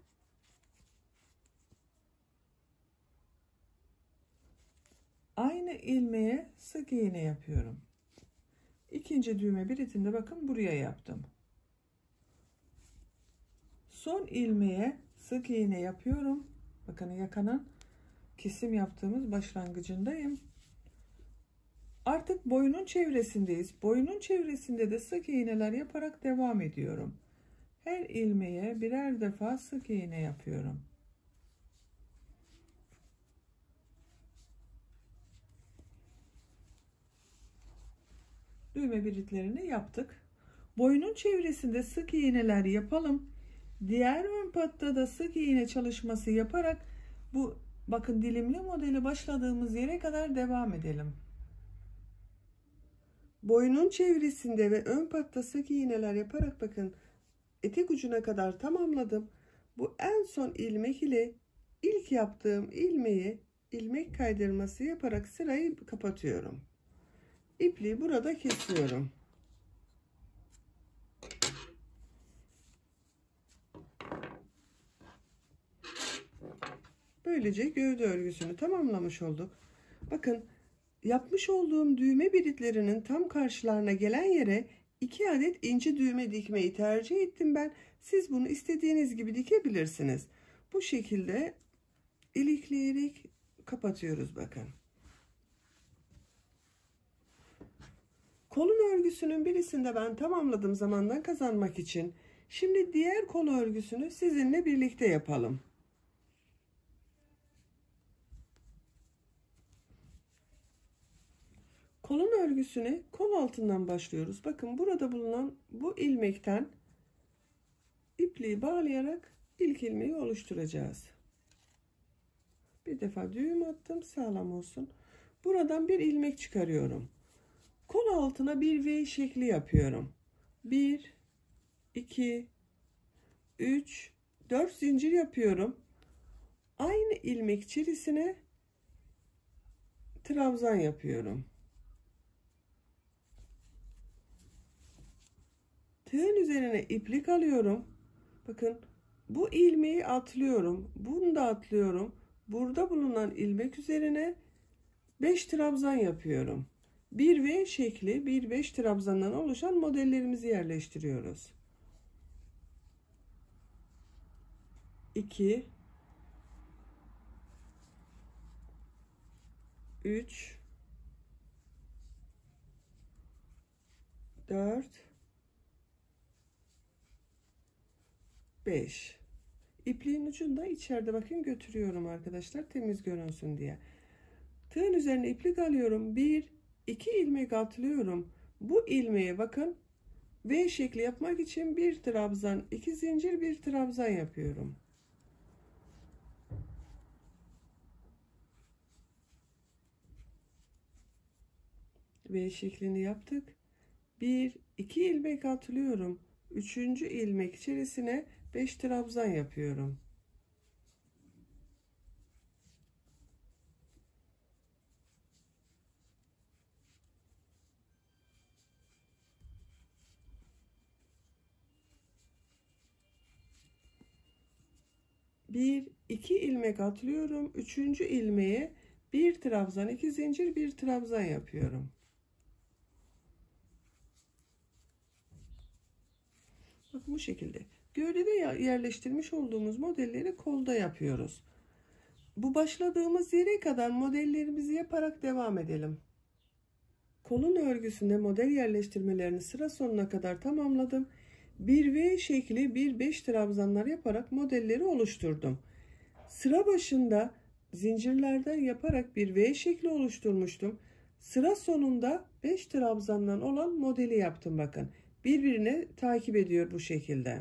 Aynı ilmeğe sık iğne yapıyorum. İkinci düğme biritinde bakın buraya yaptım. Son ilmeğe sık iğne yapıyorum. Bakın yakanın kesim yaptığımız başlangıcındayım. Artık boyunun çevresindeyiz. Boyunun çevresinde de sık iğneler yaparak devam ediyorum. Her ilmeğe birer defa sık iğne yapıyorum. Düğme biritlerini yaptık. Boyunun çevresinde sık iğneler yapalım. Diğer ön patta da sık iğne çalışması yaparak bu bakın dilimli modeli başladığımız yere kadar devam edelim. Boyunun çevresinde ve ön patta sık iğneler yaparak bakın etek ucuna kadar tamamladım. Bu en son ilmek ile ilk yaptığım ilmeği ilmek kaydırması yaparak sırayı kapatıyorum. İpliği burada kesiyorum. Böylece gövde örgüsünü tamamlamış olduk. Bakın yapmış olduğum düğme biritlerinin tam karşılarına gelen yere 2 adet inci düğme dikmeyi tercih ettim ben. Siz bunu istediğiniz gibi dikebilirsiniz. Bu şekilde ilikleyerek kapatıyoruz bakın. Kolun örgüsünün birisinde ben tamamladım zamandan kazanmak için. Şimdi diğer kol örgüsünü sizinle birlikte yapalım. Kolun örgüsüne kol altından başlıyoruz. Bakın burada bulunan bu ilmekten ipliği bağlayarak ilk ilmeği oluşturacağız. Bir defa düğüm attım, sağlam olsun. Buradan bir ilmek çıkarıyorum. Kol altına bir V şekli yapıyorum. 1 2 3 4 zincir yapıyorum. Aynı ilmek içerisine trabzan yapıyorum. Tığın üzerine iplik alıyorum. Bakın bu ilmeği atlıyorum. Bunu da atlıyorum. Burada bulunan ilmek üzerine 5 trabzan yapıyorum. Bir V şekli, bir 5 trabzandan oluşan modellerimizi yerleştiriyoruz. 2 3 4 5. İpliğin ucunu da içeride bakın götürüyorum arkadaşlar, temiz görünsün diye. Tığın üzerine iplik alıyorum. 1 2 ilmek atlıyorum. Bu ilmeğe bakın V şekli yapmak için bir trabzan, 2 zincir, bir trabzan yapıyorum. V şeklini yaptık. 1 2 ilmek atlıyorum. Üçüncü ilmek içerisine 5 trabzan yapıyorum. Bir iki ilmek atlıyorum. Üçüncü ilmeğe bir trabzan, 2 zincir, bir trabzan yapıyorum. Bakın bu şekilde. Gövdede yerleştirmiş olduğumuz modelleri kolda yapıyoruz. Bu başladığımız yere kadar modellerimizi yaparak devam edelim. Kolun örgüsünde model yerleştirmelerini sıra sonuna kadar tamamladım. Bir V şekli, bir 5 trabzanlar yaparak modelleri oluşturdum. Sıra başında zincirlerden yaparak bir V şekli oluşturmuştum. Sıra sonunda 5 trabzandan olan modeli yaptım bakın. Birbirine takip ediyor bu şekilde.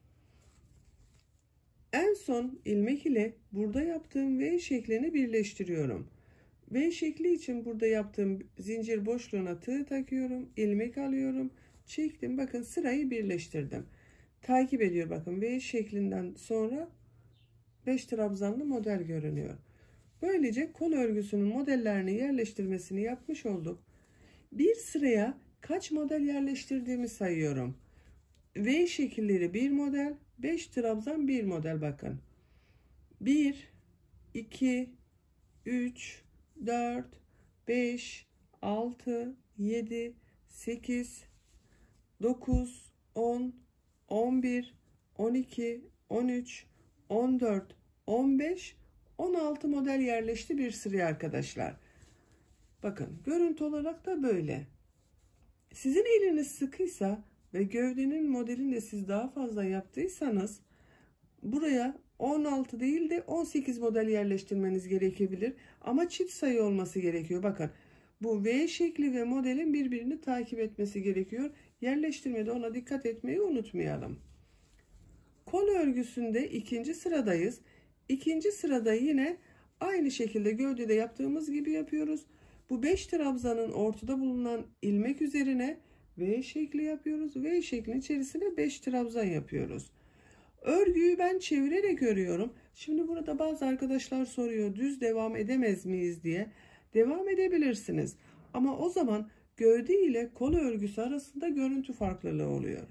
En son ilmek ile burada yaptığım V şeklini birleştiriyorum. V şekli için burada yaptığım zincir boşluğuna tığ takıyorum, ilmek alıyorum, çektim. Bakın sırayı birleştirdim. Takip ediyor bakın, V şeklinden sonra 5 trabzanlı model görünüyor. Böylece kol örgüsünün modellerini yerleştirmesini yapmış olduk. Bir sıraya kaç model yerleştirdiğimi sayıyorum. V şekilleri bir model, 5 trabzan bir model bakın. 1, 2, 3, 4, 5, 6, 7, 8, 9, 10, 11, 12, 13, 14, 15, 16 model yerleşti bir sıraya arkadaşlar. Bakın görüntü olarak da böyle. Sizin eliniz sıkıysa ve gövdenin modelini de siz daha fazla yaptıysanız buraya 16 değil de 18 model yerleştirmeniz gerekebilir. Ama çift sayı olması gerekiyor. Bakın bu V şekli ve modelin birbirini takip etmesi gerekiyor. Yerleştirmede ona dikkat etmeyi unutmayalım. Kol örgüsünde ikinci sıradayız. İkinci sırada yine aynı şekilde gövdede yaptığımız gibi yapıyoruz. Bu 5 trabzanın ortada bulunan ilmek üzerine V şekli yapıyoruz. V şeklinin içerisine 5 trabzan yapıyoruz. Örgüyü ben çevirerek örüyorum. Şimdi burada bazı arkadaşlar soruyor, düz devam edemez miyiz diye. Devam edebilirsiniz. Ama o zaman gövde ile kol örgüsü arasında görüntü farklılığı oluyor.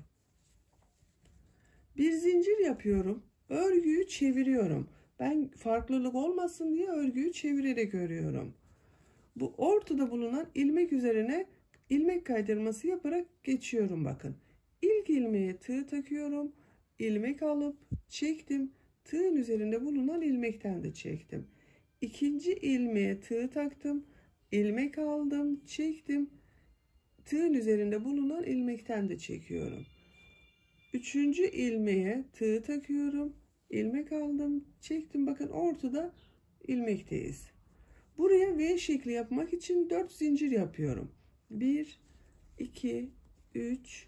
Bir zincir yapıyorum. Örgüyü çeviriyorum. Ben farklılık olmasın diye örgüyü çevirerek örüyorum. Bu ortada bulunan ilmek üzerine ilmek kaydırması yaparak geçiyorum bakın. İlk ilmeğe tığ takıyorum. İlmek alıp çektim. Tığın üzerinde bulunan ilmekten de çektim. İkinci ilmeğe tığ taktım. İlmek aldım, çektim. Tığın üzerinde bulunan ilmekten de çekiyorum. Üçüncü ilmeğe tığ takıyorum. İlmek aldım, çektim. Bakın ortada ilmekteyiz. Buraya V şekli yapmak için 4 zincir yapıyorum. 1, 2, 3,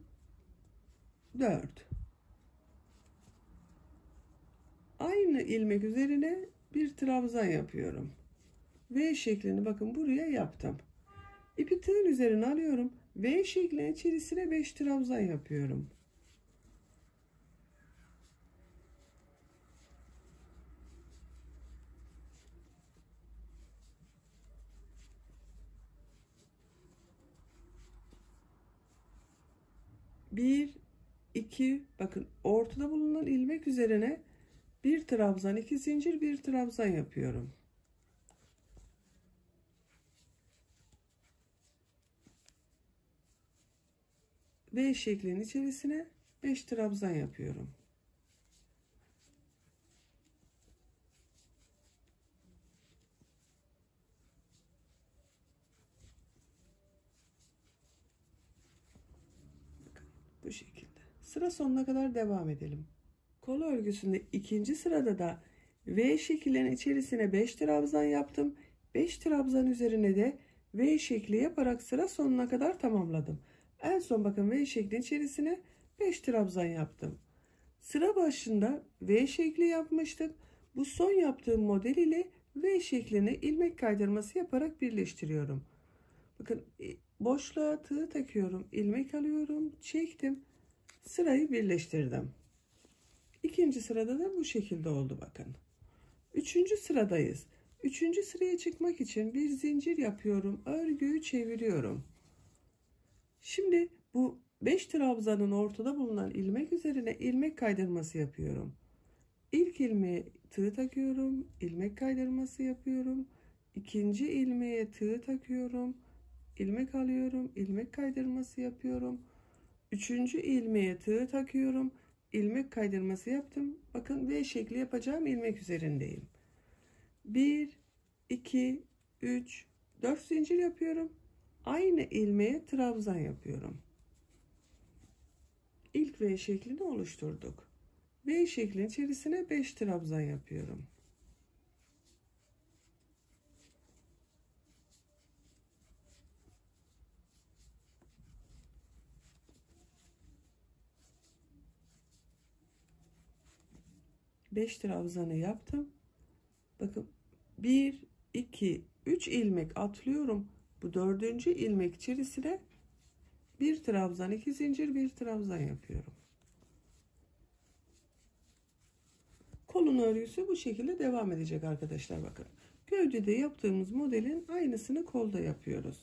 4. Aynı ilmek üzerine bir trabzan yapıyorum. V şeklini bakın buraya yaptım. İpi tığın üzerine alıyorum. V şeklinin içerisine 5 trabzan yapıyorum. Bir, iki, bakın ortada bulunan ilmek üzerine bir trabzan, 2 zincir, bir trabzan yapıyorum. V şeklinin içerisine 5 trabzan yapıyorum. Bakın, bu şekilde. Sıra sonuna kadar devam edelim. Kol örgüsünde ikinci sırada da V şeklinin içerisine 5 trabzan yaptım. 5 trabzan üzerine de V şekli yaparak sıra sonuna kadar tamamladım. En son bakın V şeklinin içerisine 5 trabzan yaptım. Sıra başında V şekli yapmıştık. Bu son yaptığım model ile V şeklini ilmek kaydırması yaparak birleştiriyorum. Bakın boşluğa tığ takıyorum, ilmek alıyorum, çektim, sırayı birleştirdim. İkinci sırada da bu şekilde oldu bakın. Üçüncü sıradayız. Üçüncü sıraya çıkmak için bir zincir yapıyorum. Örgüyü çeviriyorum. Şimdi bu 5 trabzanın ortada bulunan ilmek üzerine ilmek kaydırması yapıyorum. İlk ilmeğe tığ takıyorum, ilmek kaydırması yapıyorum. İkinci ilmeğe tığ takıyorum, ilmek alıyorum, ilmek kaydırması yapıyorum. Üçüncü ilmeğe tığ takıyorum, ilmek kaydırması yaptım. Bakın V şekli yapacağım ilmek üzerindeyim. 1, 2, 3, 4 zincir yapıyorum. Aynı ilmeğe trabzan yapıyorum. İlk V şeklini oluşturduk. V şeklinin içerisine 5 trabzan yapıyorum. Beş trabzanı yaptım. Bakın 1, 2, 3 ilmek atlıyorum. Bu dördüncü ilmek içerisine bir trabzan, 2 zincir, bir trabzan yapıyorum. Kolun örgüsü bu şekilde devam edecek arkadaşlar bakın. Gövdede yaptığımız modelin aynısını kolda yapıyoruz.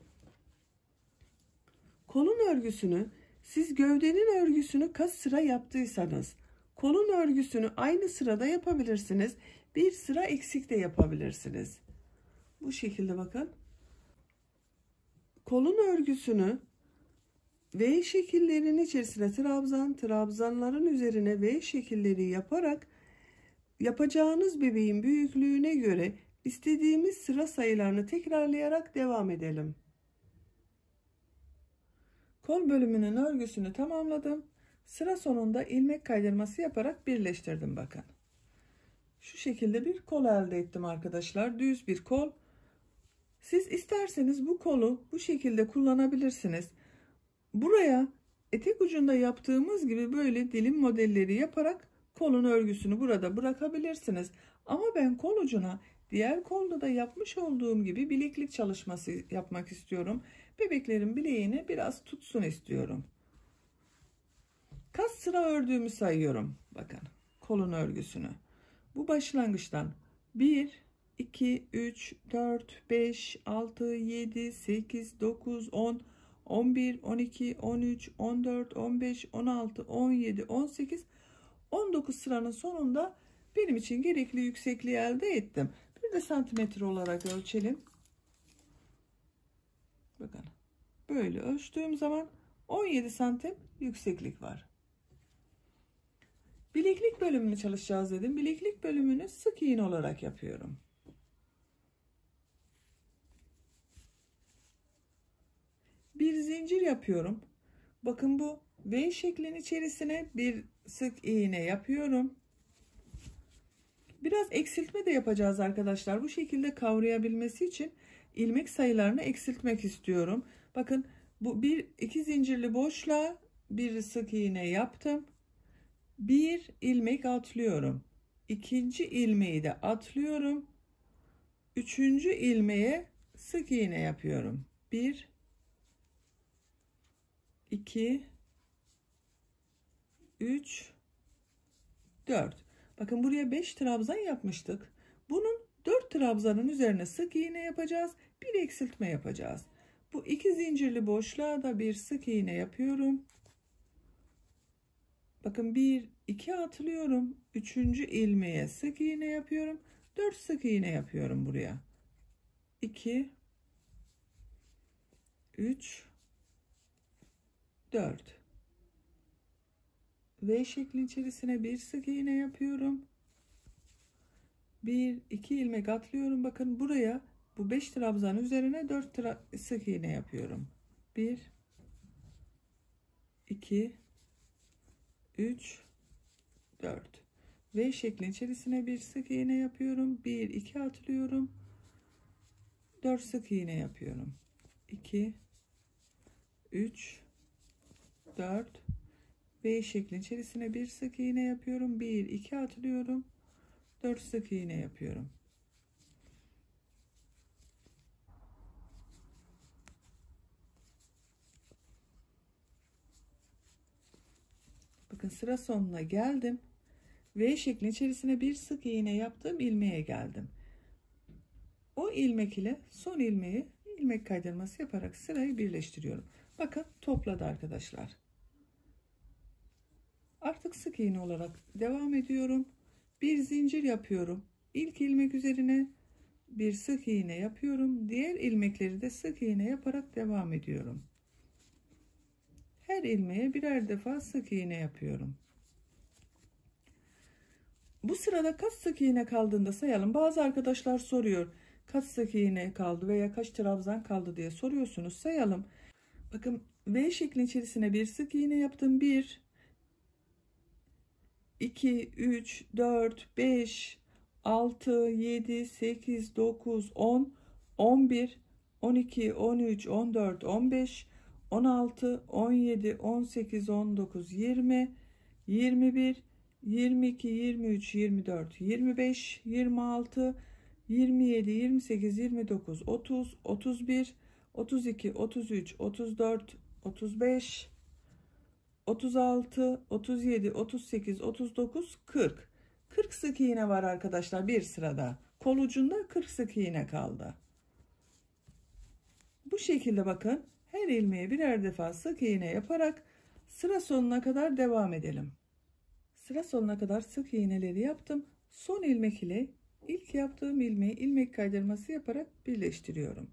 Kolun örgüsünü siz gövdenin örgüsünü kaç sıra yaptıysanız kolun örgüsünü aynı sırada yapabilirsiniz. Bir sıra eksik de yapabilirsiniz. Bu şekilde bakın. Kolun örgüsünü V şekillerinin içerisine trabzanların üzerine V şekilleri yaparak yapacağınız bebeğin büyüklüğüne göre istediğimiz sıra sayılarını tekrarlayarak devam edelim. Kol bölümünün örgüsünü tamamladım. Sıra sonunda ilmek kaydırması yaparak birleştirdim bakın. Şu şekilde bir kol elde ettim arkadaşlar. Düz bir kol. Siz isterseniz bu kolu bu şekilde kullanabilirsiniz. Buraya etek ucunda yaptığımız gibi böyle dilim modelleri yaparak kolun örgüsünü burada bırakabilirsiniz. Ama ben kol ucuna diğer kolda da yapmış olduğum gibi bileklik çalışması yapmak istiyorum. Bebeklerin bileğini biraz tutsun istiyorum. Kaç sıra ördüğümü sayıyorum. Bakın kolun örgüsünü. Bu başlangıçtan 1, 2, 3, 4, 5, 6, 7, 8, 9, 10, 11, 12, 13, 14, 15, 16, 17, 18, 19 sıranın sonunda benim için gerekli yüksekliği elde ettim. Bir de santimetre olarak ölçelim. Bakın böyle ölçtüğüm zaman 17 santim yükseklik var. Bileklik bölümünü çalışacağız dedim. Bileklik bölümünü sık iğne olarak yapıyorum. Bir zincir yapıyorum. Bakın bu V şeklinin içerisine bir sık iğne yapıyorum. Biraz eksiltme de yapacağız arkadaşlar. Bu şekilde kavrayabilmesi için ilmek sayılarını eksiltmek istiyorum. Bakın bu bir iki zincirli boşluğa bir sık iğne yaptım. Bir ilmek atlıyorum. İkinci ilmeği de atlıyorum. Üçüncü ilmeğe sık iğne yapıyorum. 1, 2, 3, 4. Bakın buraya 5 trabzan yapmıştık. Bunun 4 trabzanın üzerine sık iğne yapacağız. Bir eksiltme yapacağız. Bu iki zincirli boşluğa da bir sık iğne yapıyorum. Bakın 1, 2 atlıyorum. Üçüncü ilmeğe sık iğne yapıyorum. 4 sık iğne yapıyorum buraya. 2, 3, 4. V şeklin içerisine bir sık iğne yapıyorum. 1, 2 ilmek atlıyorum. Bakın buraya bu 5 trabzan üzerine 4 sık iğne yapıyorum. 1, 2, 3, 4. V şeklin içerisine bir sık iğne yapıyorum. 1, 2 atlıyorum. 4 sık iğne yapıyorum. 2, 3, 4. V şeklin içerisine bir sık iğne yapıyorum. 1, 2 atlıyorum. 4 sık iğne yapıyorum. Bakın sıra sonuna geldim. V şeklin içerisine bir sık iğne yaptığım ilmeğe geldim. O ilmek ile son ilmeği ilmek kaydırması yaparak sırayı birleştiriyorum. Bakın topladı arkadaşlar. Artık sık iğne olarak devam ediyorum. Bir zincir yapıyorum. İlk ilmek üzerine bir sık iğne yapıyorum. Diğer ilmekleri de sık iğne yaparak devam ediyorum. Her ilmeğe birer defa sık iğne yapıyorum. Bu sırada kaç sık iğne kaldığında sayalım. Bazı arkadaşlar soruyor. Kaç sık iğne kaldı veya kaç trabzan kaldı diye soruyorsunuz. Sayalım. Bakın V şeklin içerisine bir sık iğne yaptım. 1, 2, 3, 4, 5, 6, 7, 8, 9, 10, 11, 12, 13, 14, 15, 16, 17, 18, 19, 20, 21, 22, 23, 24, 25, 26, 27, 28, 29, 30, 31, 32, 33, 34, 35, 36, 37, 38, 39, 40. 40 sık iğne var arkadaşlar bir sırada. Kol ucunda 40 sık iğne kaldı. Bu şekilde bakın her ilmeğe birer defa sık iğne yaparak sıra sonuna kadar devam edelim. Sıra sonuna kadar sık iğneleri yaptım. Son ilmek ile ilk yaptığım ilmeği ilmek kaydırması yaparak birleştiriyorum.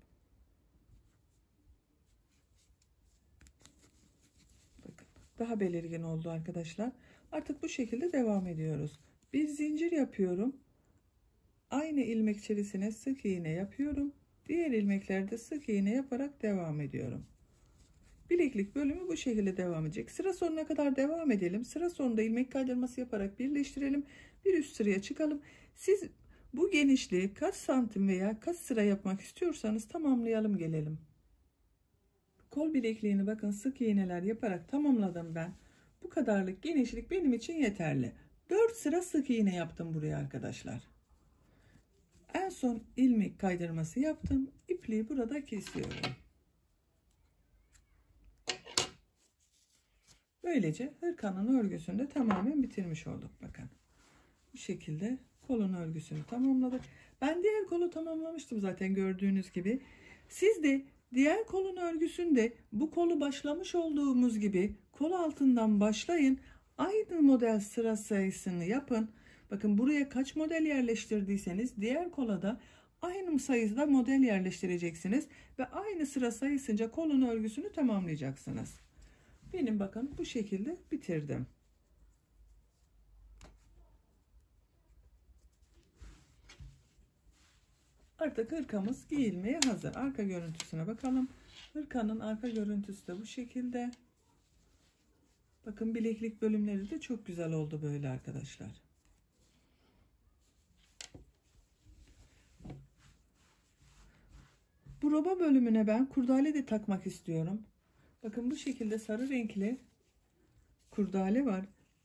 Bakın daha belirgin oldu arkadaşlar. Artık bu şekilde devam ediyoruz. Bir zincir yapıyorum. Aynı ilmek içerisine sık iğne yapıyorum. Diğer ilmeklerde sık iğne yaparak devam ediyorum. Bileklik bölümü bu şekilde devam edecek. Sıra sonuna kadar devam edelim. Sıra sonunda ilmek kaydırması yaparak birleştirelim. Bir üst sıraya çıkalım. Siz bu genişliği kaç santim veya kaç sıra yapmak istiyorsanız tamamlayalım gelelim. Kol bilekliğini bakın sık iğneler yaparak tamamladım ben. Bu kadarlık genişlik benim için yeterli. 4 sıra sık iğne yaptım buraya arkadaşlar. En son ilmek kaydırması yaptım. İpliği burada kesiyorum. Böylece hırkanın örgüsünü de tamamen bitirmiş olduk. Bakın bu şekilde kolun örgüsünü tamamladık. Ben diğer kolu tamamlamıştım zaten gördüğünüz gibi. Siz de diğer kolun örgüsünde bu kolu başlamış olduğumuz gibi kol altından başlayın. Aynı model sıra sayısını yapın. Bakın buraya kaç model yerleştirdiyseniz diğer kola da aynı sayıda model yerleştireceksiniz ve aynı sıra sayısınca kolun örgüsünü tamamlayacaksınız. Benim bakın bu şekilde bitirdim. Artık hırkamız giyilmeye hazır. Arka görüntüsüne bakalım. Hırkanın arka görüntüsü de bu şekilde. Bakın bileklik bölümleri de çok güzel oldu böyle arkadaşlar. Bu roba bölümüne ben kurdale de takmak istiyorum. Bakın bu şekilde sarı renkli kurdale var.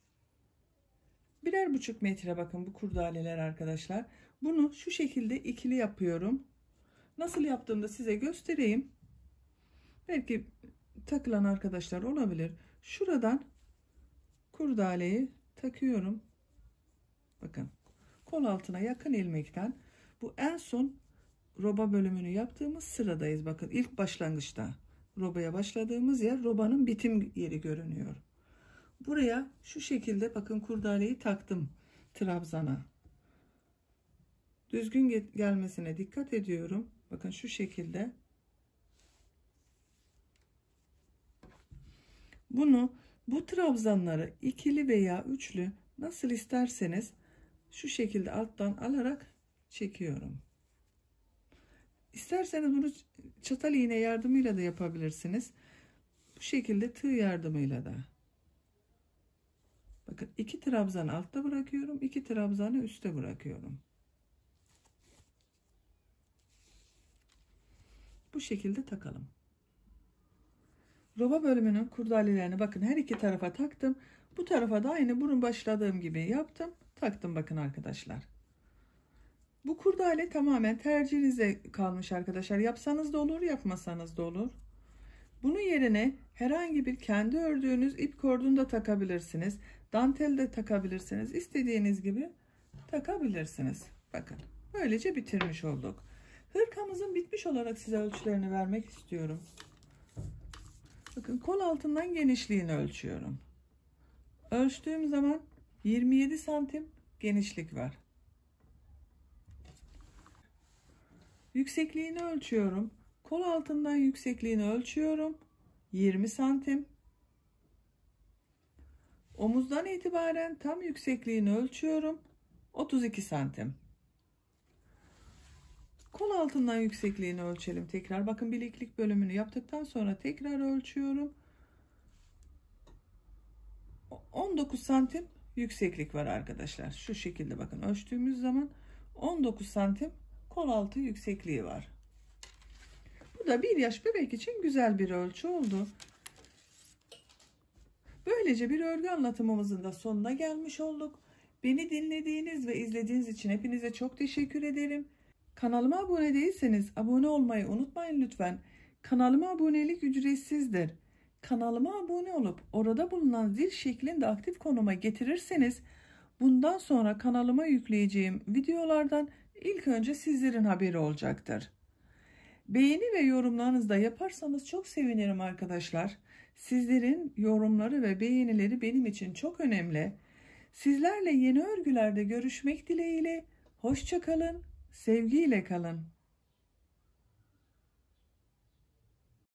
1,5 metre bakın bu kurdaleler arkadaşlar. Bunu şu şekilde ikili yapıyorum. Nasıl yaptığımda size göstereyim. Belki takılan arkadaşlar olabilir. Şuradan kurdaleyi takıyorum. Bakın kol altına yakın ilmekten bu en son roba bölümünü yaptığımız sıradayız. Bakın ilk başlangıçta robaya başladığımız yer robanın bitim yeri görünüyor. Buraya şu şekilde bakın kurdaleyi taktım trabzana. Düzgün gelmesine dikkat ediyorum. Bakın şu şekilde. Bu trabzanları ikili veya üçlü nasıl isterseniz şu şekilde alttan alarak çekiyorum. İsterseniz bunu çatal iğne yardımıyla da yapabilirsiniz. Bu şekilde tığ yardımıyla da. Bakın 2 trabzanı altta bırakıyorum, 2 trabzanı üstte bırakıyorum. Bu şekilde takalım. Roba bölümünün kurdalelerini bakın her iki tarafa taktım. Bu tarafa da aynı bunun başladığım gibi yaptım. Taktım bakın arkadaşlar. Bu kurdale tamamen tercihinize kalmış arkadaşlar. Yapsanız da olur, yapmasanız da olur. Bunun yerine herhangi bir kendi ördüğünüz ip kordonu da takabilirsiniz. Dantel de takabilirsiniz. İstediğiniz gibi takabilirsiniz. Bakın böylece bitirmiş olduk. Hırkamızın bitmiş olarak size ölçülerini vermek istiyorum. Bakın kol altından genişliğini ölçüyorum. Ölçtüğüm zaman 27 santim genişlik var. Yüksekliğini ölçüyorum. Kol altından yüksekliğini ölçüyorum. 20 santim. Omuzdan itibaren tam yüksekliğini ölçüyorum. 32 santim. Kol altından yüksekliğini ölçelim tekrar. Bakın bileklik bölümünü yaptıktan sonra tekrar ölçüyorum. 19 santim yükseklik var arkadaşlar. Şu şekilde bakın ölçtüğümüz zaman 19 santim kol altı yüksekliği var. Bu da 1 yaş bebek için güzel bir ölçü oldu. Böylece bir örgü anlatımımızın da sonuna gelmiş olduk. Beni dinlediğiniz ve izlediğiniz için hepinize çok teşekkür ederim. Kanalıma abone değilseniz abone olmayı unutmayın lütfen. Kanalıma abonelik ücretsizdir. Kanalıma abone olup orada bulunan zil şeklinde aktif konuma getirirseniz bundan sonra kanalıma yükleyeceğim videolardan ilk önce sizlerin haberi olacaktır. Beğeni ve yorumlarınızı da yaparsanız çok sevinirim arkadaşlar. Sizlerin yorumları ve beğenileri benim için çok önemli. Sizlerle yeni örgülerde görüşmek dileğiyle. Hoşça kalın, sevgiyle kalın.